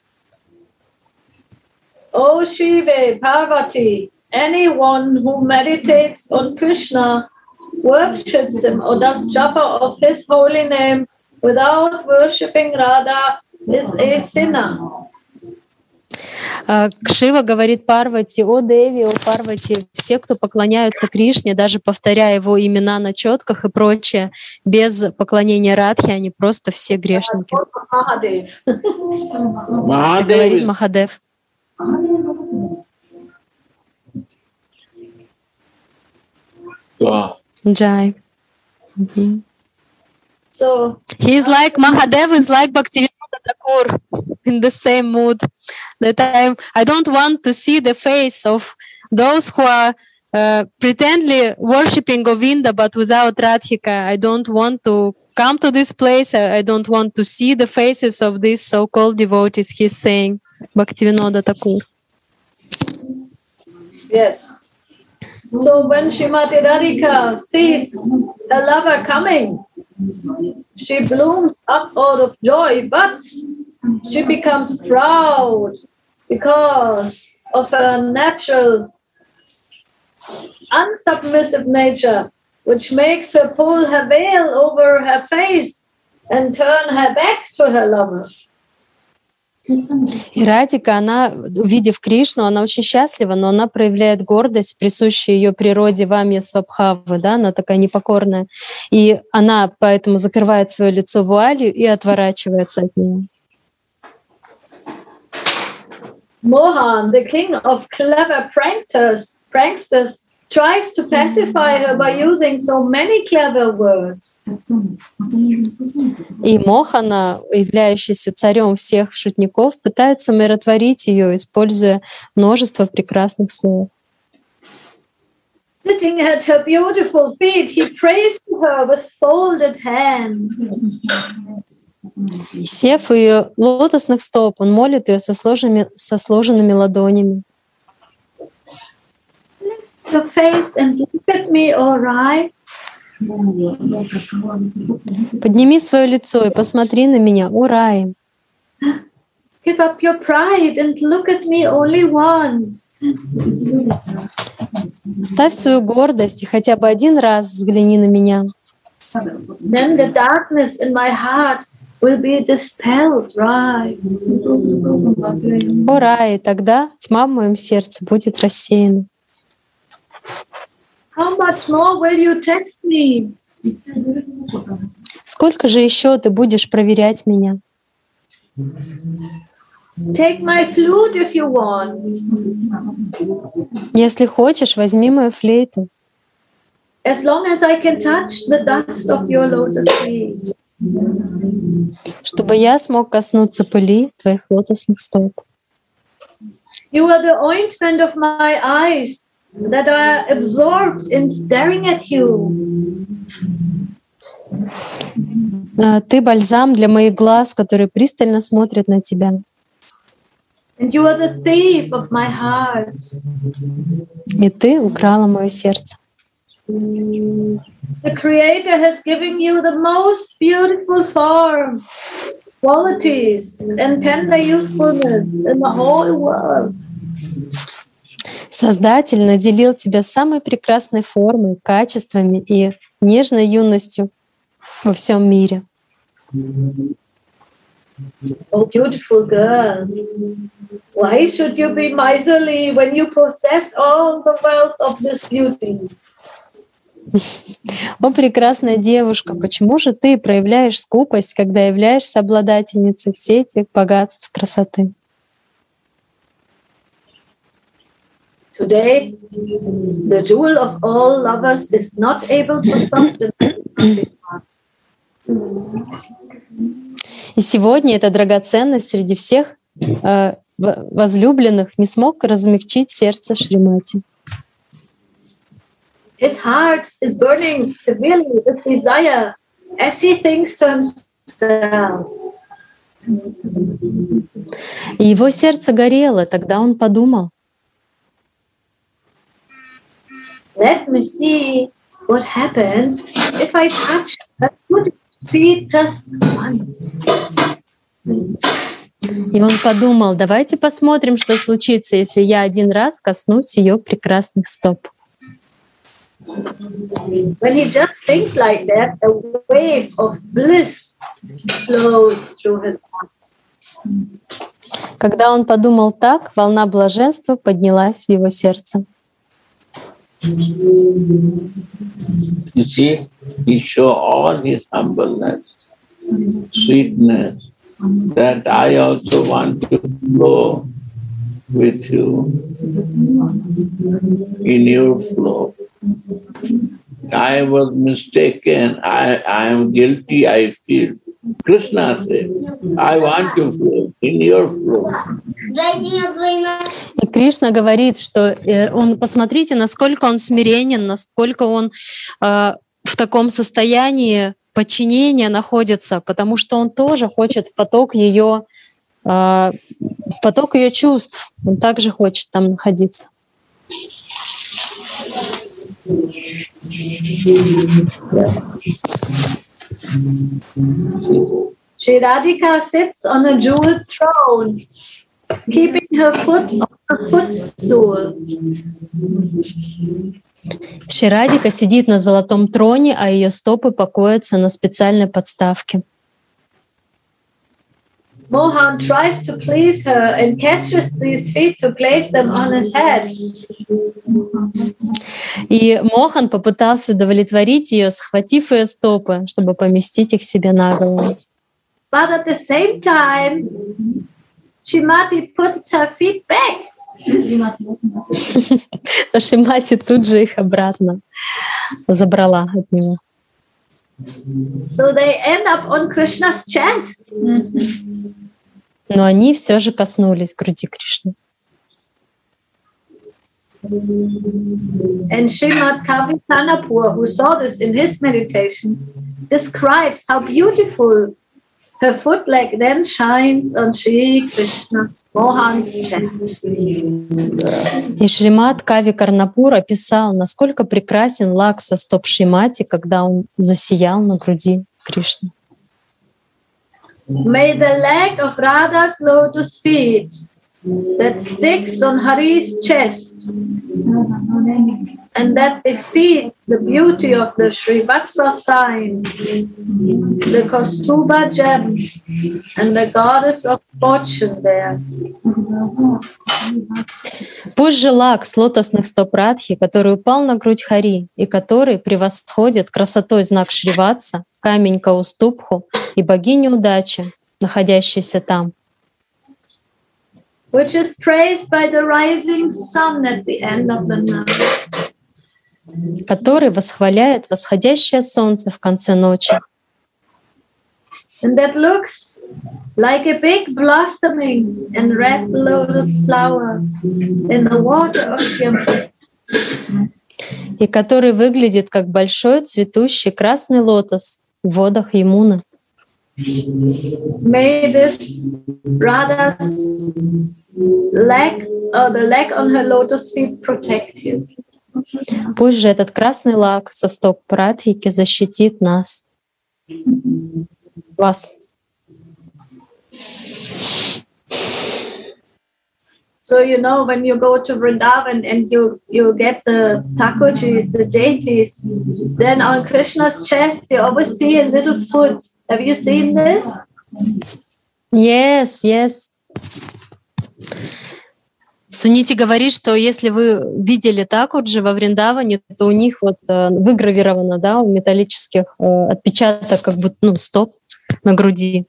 O Shiva, Parvati, anyone who meditates on Krishna, worships him, or does japa of his holy name without worshipping Radha is a sinner. Шива говорит Парвати: о Деви, о Парвати, все, кто поклоняются Кришне, даже повторяя его имена на четках и прочее, без поклонения Радхи, они просто все грешники. Махадев. Это говорит Махадев. Джай. Mm-hmm. So he's like Mahadev is like Bhaktivinoda Thakur in the same mood. That I I don't want to see the face of those who are uh, pretendly worshipping Govinda but without Radhika. I don't want to come to this place. I, I don't want to see the faces of these so-called devotees. He's saying Bhaktivinoda Thakur. Yes. So when Srimati Radhika sees the lover coming, she blooms up out of joy, but she becomes proud because of her natural unsubmissive nature, which makes her pull her veil over her face and turn her back to her lover. И Радика, она, увидев Кришну, она очень счастлива, но она проявляет гордость, присущую ее природе Вамья Свабхавы, да, она такая непокорная. И она поэтому закрывает свое лицо вуалью и отворачивается от нее. Mohan, the king of clever pranksters, pranksters, tries to pacify her by using so many clever words. И Мохана, являющийся царем всех шутников, пытается умиротворить ее, используя множество прекрасных слов. Sitting at her beautiful feet, he prays to her with folded hands. И сев у ее лотосных стоп, он молит ее со сложенными, со сложенными ладонями. Your face and look at me, all right? Подними свое лицо и посмотри на меня, о Рай. Give up your pride and look at me only once. Ставь свою гордость и хотя бы один раз взгляни на меня. Then the darkness in my heart will be dispelled, right? О Рай, тогда тьма в моем сердце будет рассеяна. How much more will you test me? Сколько же еще ты будешь проверять меня? Take my flute if you want. Если хочешь, возьми мою флейту. As long as I can touch the dust of your lotus feet. Чтобы я смог коснуться пыли твоих лотосных стоп. You are the ointment of my eyes that are absorbed in staring at you. Ты бальзам для моих глаз, которые пристально смотрят на тебя. And you are the thief of my heart. И ты украла мое сердце. The Creator has given you the most beautiful form, qualities, and tender youthfulness in the whole world. Создатель наделил тебя самой прекрасной формой, качествами и нежной юностью во всем мире. Oh, beautiful girl, why should you be miserly when you possess all the wealth of this beauty? О, прекрасная девушка, почему же ты проявляешь скупость, когда являешься обладательницей всех этих богатств красоты? Today, the jewel of all lovers is not able to soften. И сегодня эта драгоценность среди всех э, возлюбленных не смог размягчить сердце Шримати. His heart is burning severely with desire as he thinks to himself. И его сердце горело, тогда он подумал. Let me see what happens if I touch her feet just once. И он подумал, давайте посмотрим, что случится, если я один раз коснусь ее прекрасных стоп. When he just thinks like that, a wave of bliss flows through his heart. Когда он подумал так, волна блаженства поднялась в его сердце. You see, he showed all his humbleness, sweetness, that I also want to flow with you in your flow. I was mistaken, I, I am guilty, I feel. Krishna said, I want to flow in your flow. И Кришна говорит, что он, посмотрите, насколько он смиренен, насколько он э, в таком состоянии подчинения находится, потому что он тоже хочет в поток ее, э, в поток ее чувств. Он также хочет там находиться. Shri Radhika sits on a jeweled throne, keeping her foot on a footstool. Шри Радика сидит на золотом троне, а ее стопы покоятся на специальной подставке. Mohan tries to please her and catches these feet to place them on his head. И Мохан попытался удовлетворить ее, схватив ее стопы, чтобы поместить их себе на голову. But at the same time, Shrimati puts her feet back. Но Шримати тут же их обратно забрала от него. So they end up on Krishna's chest. Но они все же коснулись груди Кришны. And Srimad Kavi Kanapur, who saw this in his meditation, describes how beautiful her foot like then shines on Sri Krishna, Mohan's chest. И Шримад Кави Карнапур описал, насколько прекрасен лак со стоп Шримати, когда он засиял на груди Кришны. May the leg of Radha's lotus feet that sticks on Hari's chest and that defeats the beauty of the Srivatsa sign, the Kaustuba gem, and the goddess of fortune there. Пусть же лак с лотосных стоп Радхи, который упал на грудь Хари и который превосходит красотой знак Шриватса, камень Каустубху и богиню удачи, находящейся там, which is praised by the rising sun at the end of the night. который восхваляет восходящее солнце в конце ночи. And that looks like a big blossoming and red lotus flower in the water of Yamuna. И который выглядит как большой цветущий красный лотос в водах Ямуны. May this Radha's leg or the leg on her lotus feet protect you. Пусть же этот красный лак со стоп Радхики защитит нас, вас. So you know when you go to Vrindavan and you you get the takojis, the deities, then on Krishna's chest you always see a little foot. Have you seen this? Yes, yes. Сунити говорит, что если вы видели такоджи во Вриндаване, то у них вот э, выгравировано, да, у металлических э, отпечаток как будто, ну, стоп на груди.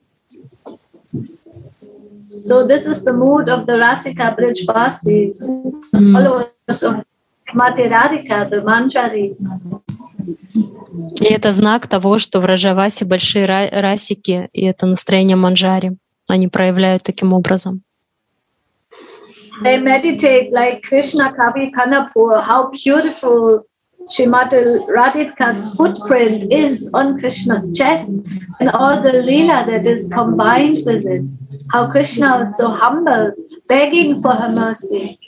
So this is the mood of the Rasika Brijvasis, the mm. followers of Mati Radhika, the Manjaris. И это знак того, что в Раджавасе большие расики, и это настроение манджари. Они проявляют таким образом. They meditate like Krishna Kavi Kanapur, how beautiful Srimati Radhika's footprint is on Krishna's chest and all the lila that is combined with it. How Krishna was so humble, begging for her mercy.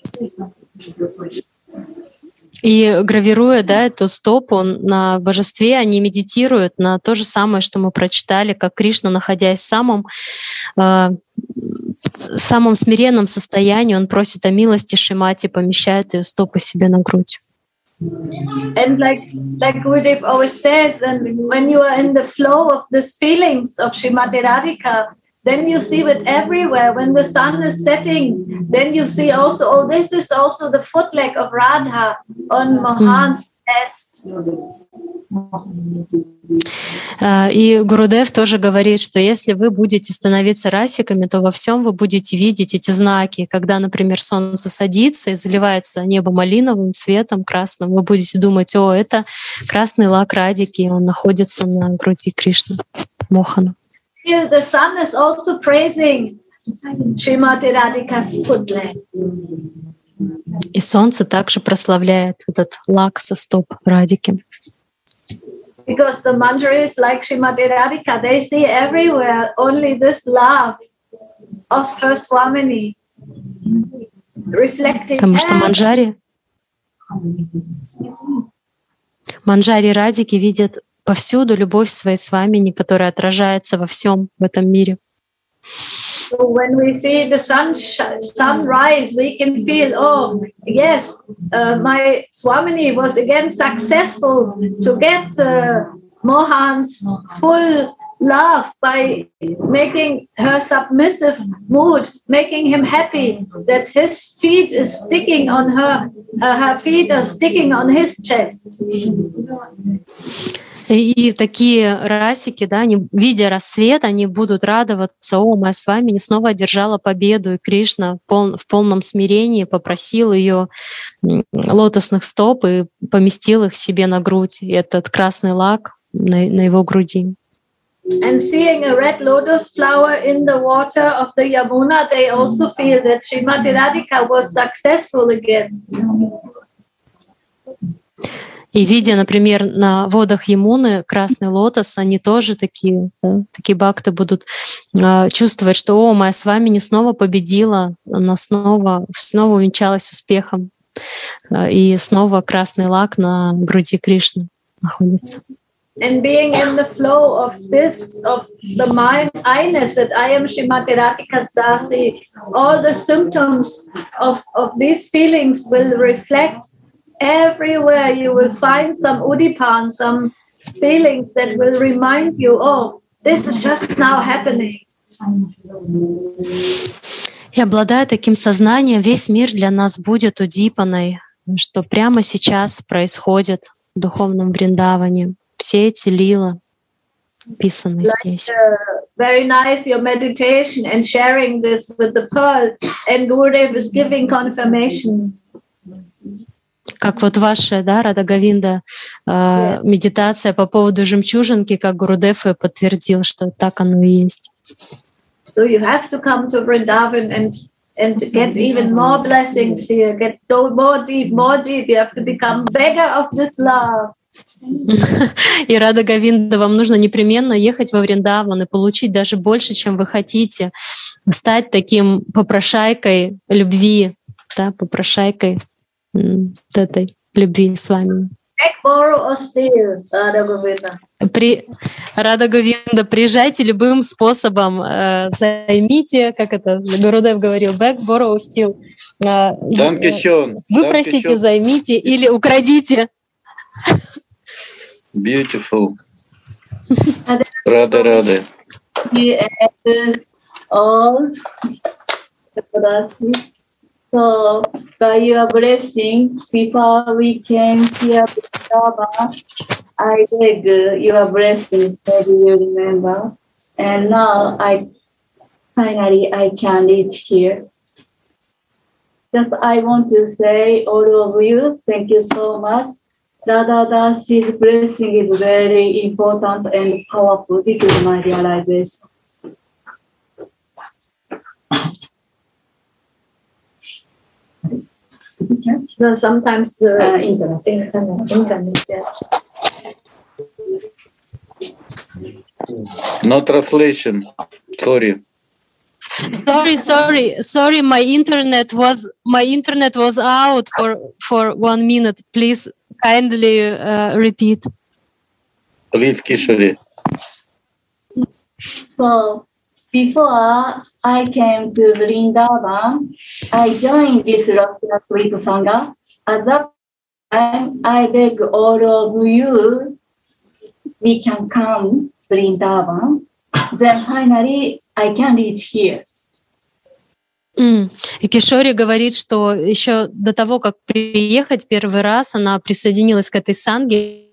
И гравируя, да, эту стопу на божестве, они медитируют на то же самое, что мы прочитали, как Кришна, находясь в самом, э, самом смиренном состоянии, он просит о милости Шримати, помещает ее стопы себе на грудь. And like like Gurudev always says, and when you are in the flow of these feelings of Srimati Radhika, then you see it everywhere. When the sun is setting, then you see also, oh, this is also the foot leg of Radha on Mohan's chest. И Гурудев тоже говорит, что если вы будете становиться расиками, то во всем вы будете видеть эти знаки. Когда, например, солнце садится и заливается небо малиновым цветом, красным, вы будете думать, о, это красный лак Радики, он находится на груди Кришны, Мохана. The sun is also praising Srimati Radhika's foot leg. И солнце также прославляет этот лак со стоп Радики. Because the manjaris like Srimati Radhika, they see everywhere only this love of her Swamini reflecting. Потому что манджари, манджари Радики видят повсюду любовь своей Свамини, которая отражается во всем в этом мире. So when we see the sun sunrise, we can feel, oh, yes, uh, my Swamini was again successful to get uh, Mohan's full love by making her submissive mood, making him happy, that his feet is sticking on her, uh, her feet are sticking on his chest. И такие расики, да, они, видя рассвет, они будут радоваться, о, моя Свамини снова одержала победу, и Кришна пол, в полном смирении попросил ее лотосных стоп и поместил их себе на грудь, и этот красный лак на, на его груди. And seeing a red lotus flower in the water of the Yamuna, they also feel that Srimati Radhika was successful again. И видя, например, на водах Ямуны красный лотос, они тоже такие, да, такие бхакты будут э, чувствовать, что, о, моя Свамини снова победила, она снова, снова увенчалась успехом. Э, и снова красный лак на груди Кришны находится. And being in the flow of this, of the mind, I-ness, that I am Srimati Radhika's Dasi, all the symptoms of, of these feelings will reflect. Everywhere you will find some udipan, some feelings that will remind you, oh, this is just now happening. И обладая таким сознанием, весь мир для нас будет удипаной, что прямо сейчас происходит в духовном Вриндаване. Все эти лила описаны like, здесь. Uh, very nice your meditation and sharing this with the Pearl, and Gurudev is giving confirmation. Как вот ваша, да, Рада Говинда, э, yes. медитация по поводу жемчужинки, как Гурудев и подтвердил, что так оно и есть. So you have to come to Vrindavan and and get even more blessings here, get more deep, more deep. You have to become beggar of this love. И Рада Говинда, вам нужно непременно ехать во Вриндаван и получить даже больше, чем вы хотите, стать таким попрошайкой любви, да, попрошайкой этой любви с вами. При... Рада Говинда, приезжайте любым способом, э, займите, как это Гурудев говорил, back, borrow, steal. Э, выпросите, займите или украдите. Beautiful. Рада, рада. So, by your blessing, before we came here, I beg your blessings that you remember. And now, I finally I can reach here. Just I want to say, all of you, thank you so much. Radha Dasi's blessing is very important and powerful. This is my realization. No, sometimes the uh, internet, internet, internet, yes. No translation. Sorry. Sorry, sorry, sorry. My internet was my internet was out for for one minute. Please kindly uh, repeat. Please, Kishori. So. Before I came to Vrindavan, I joined this Rasya Trip Sangha. At that time, I beg all of you, we can come Vrindavan. then finally I can reach here. Mm. И Кишори говорит, что еще до того, как приехать первый раз, она присоединилась к этой санге,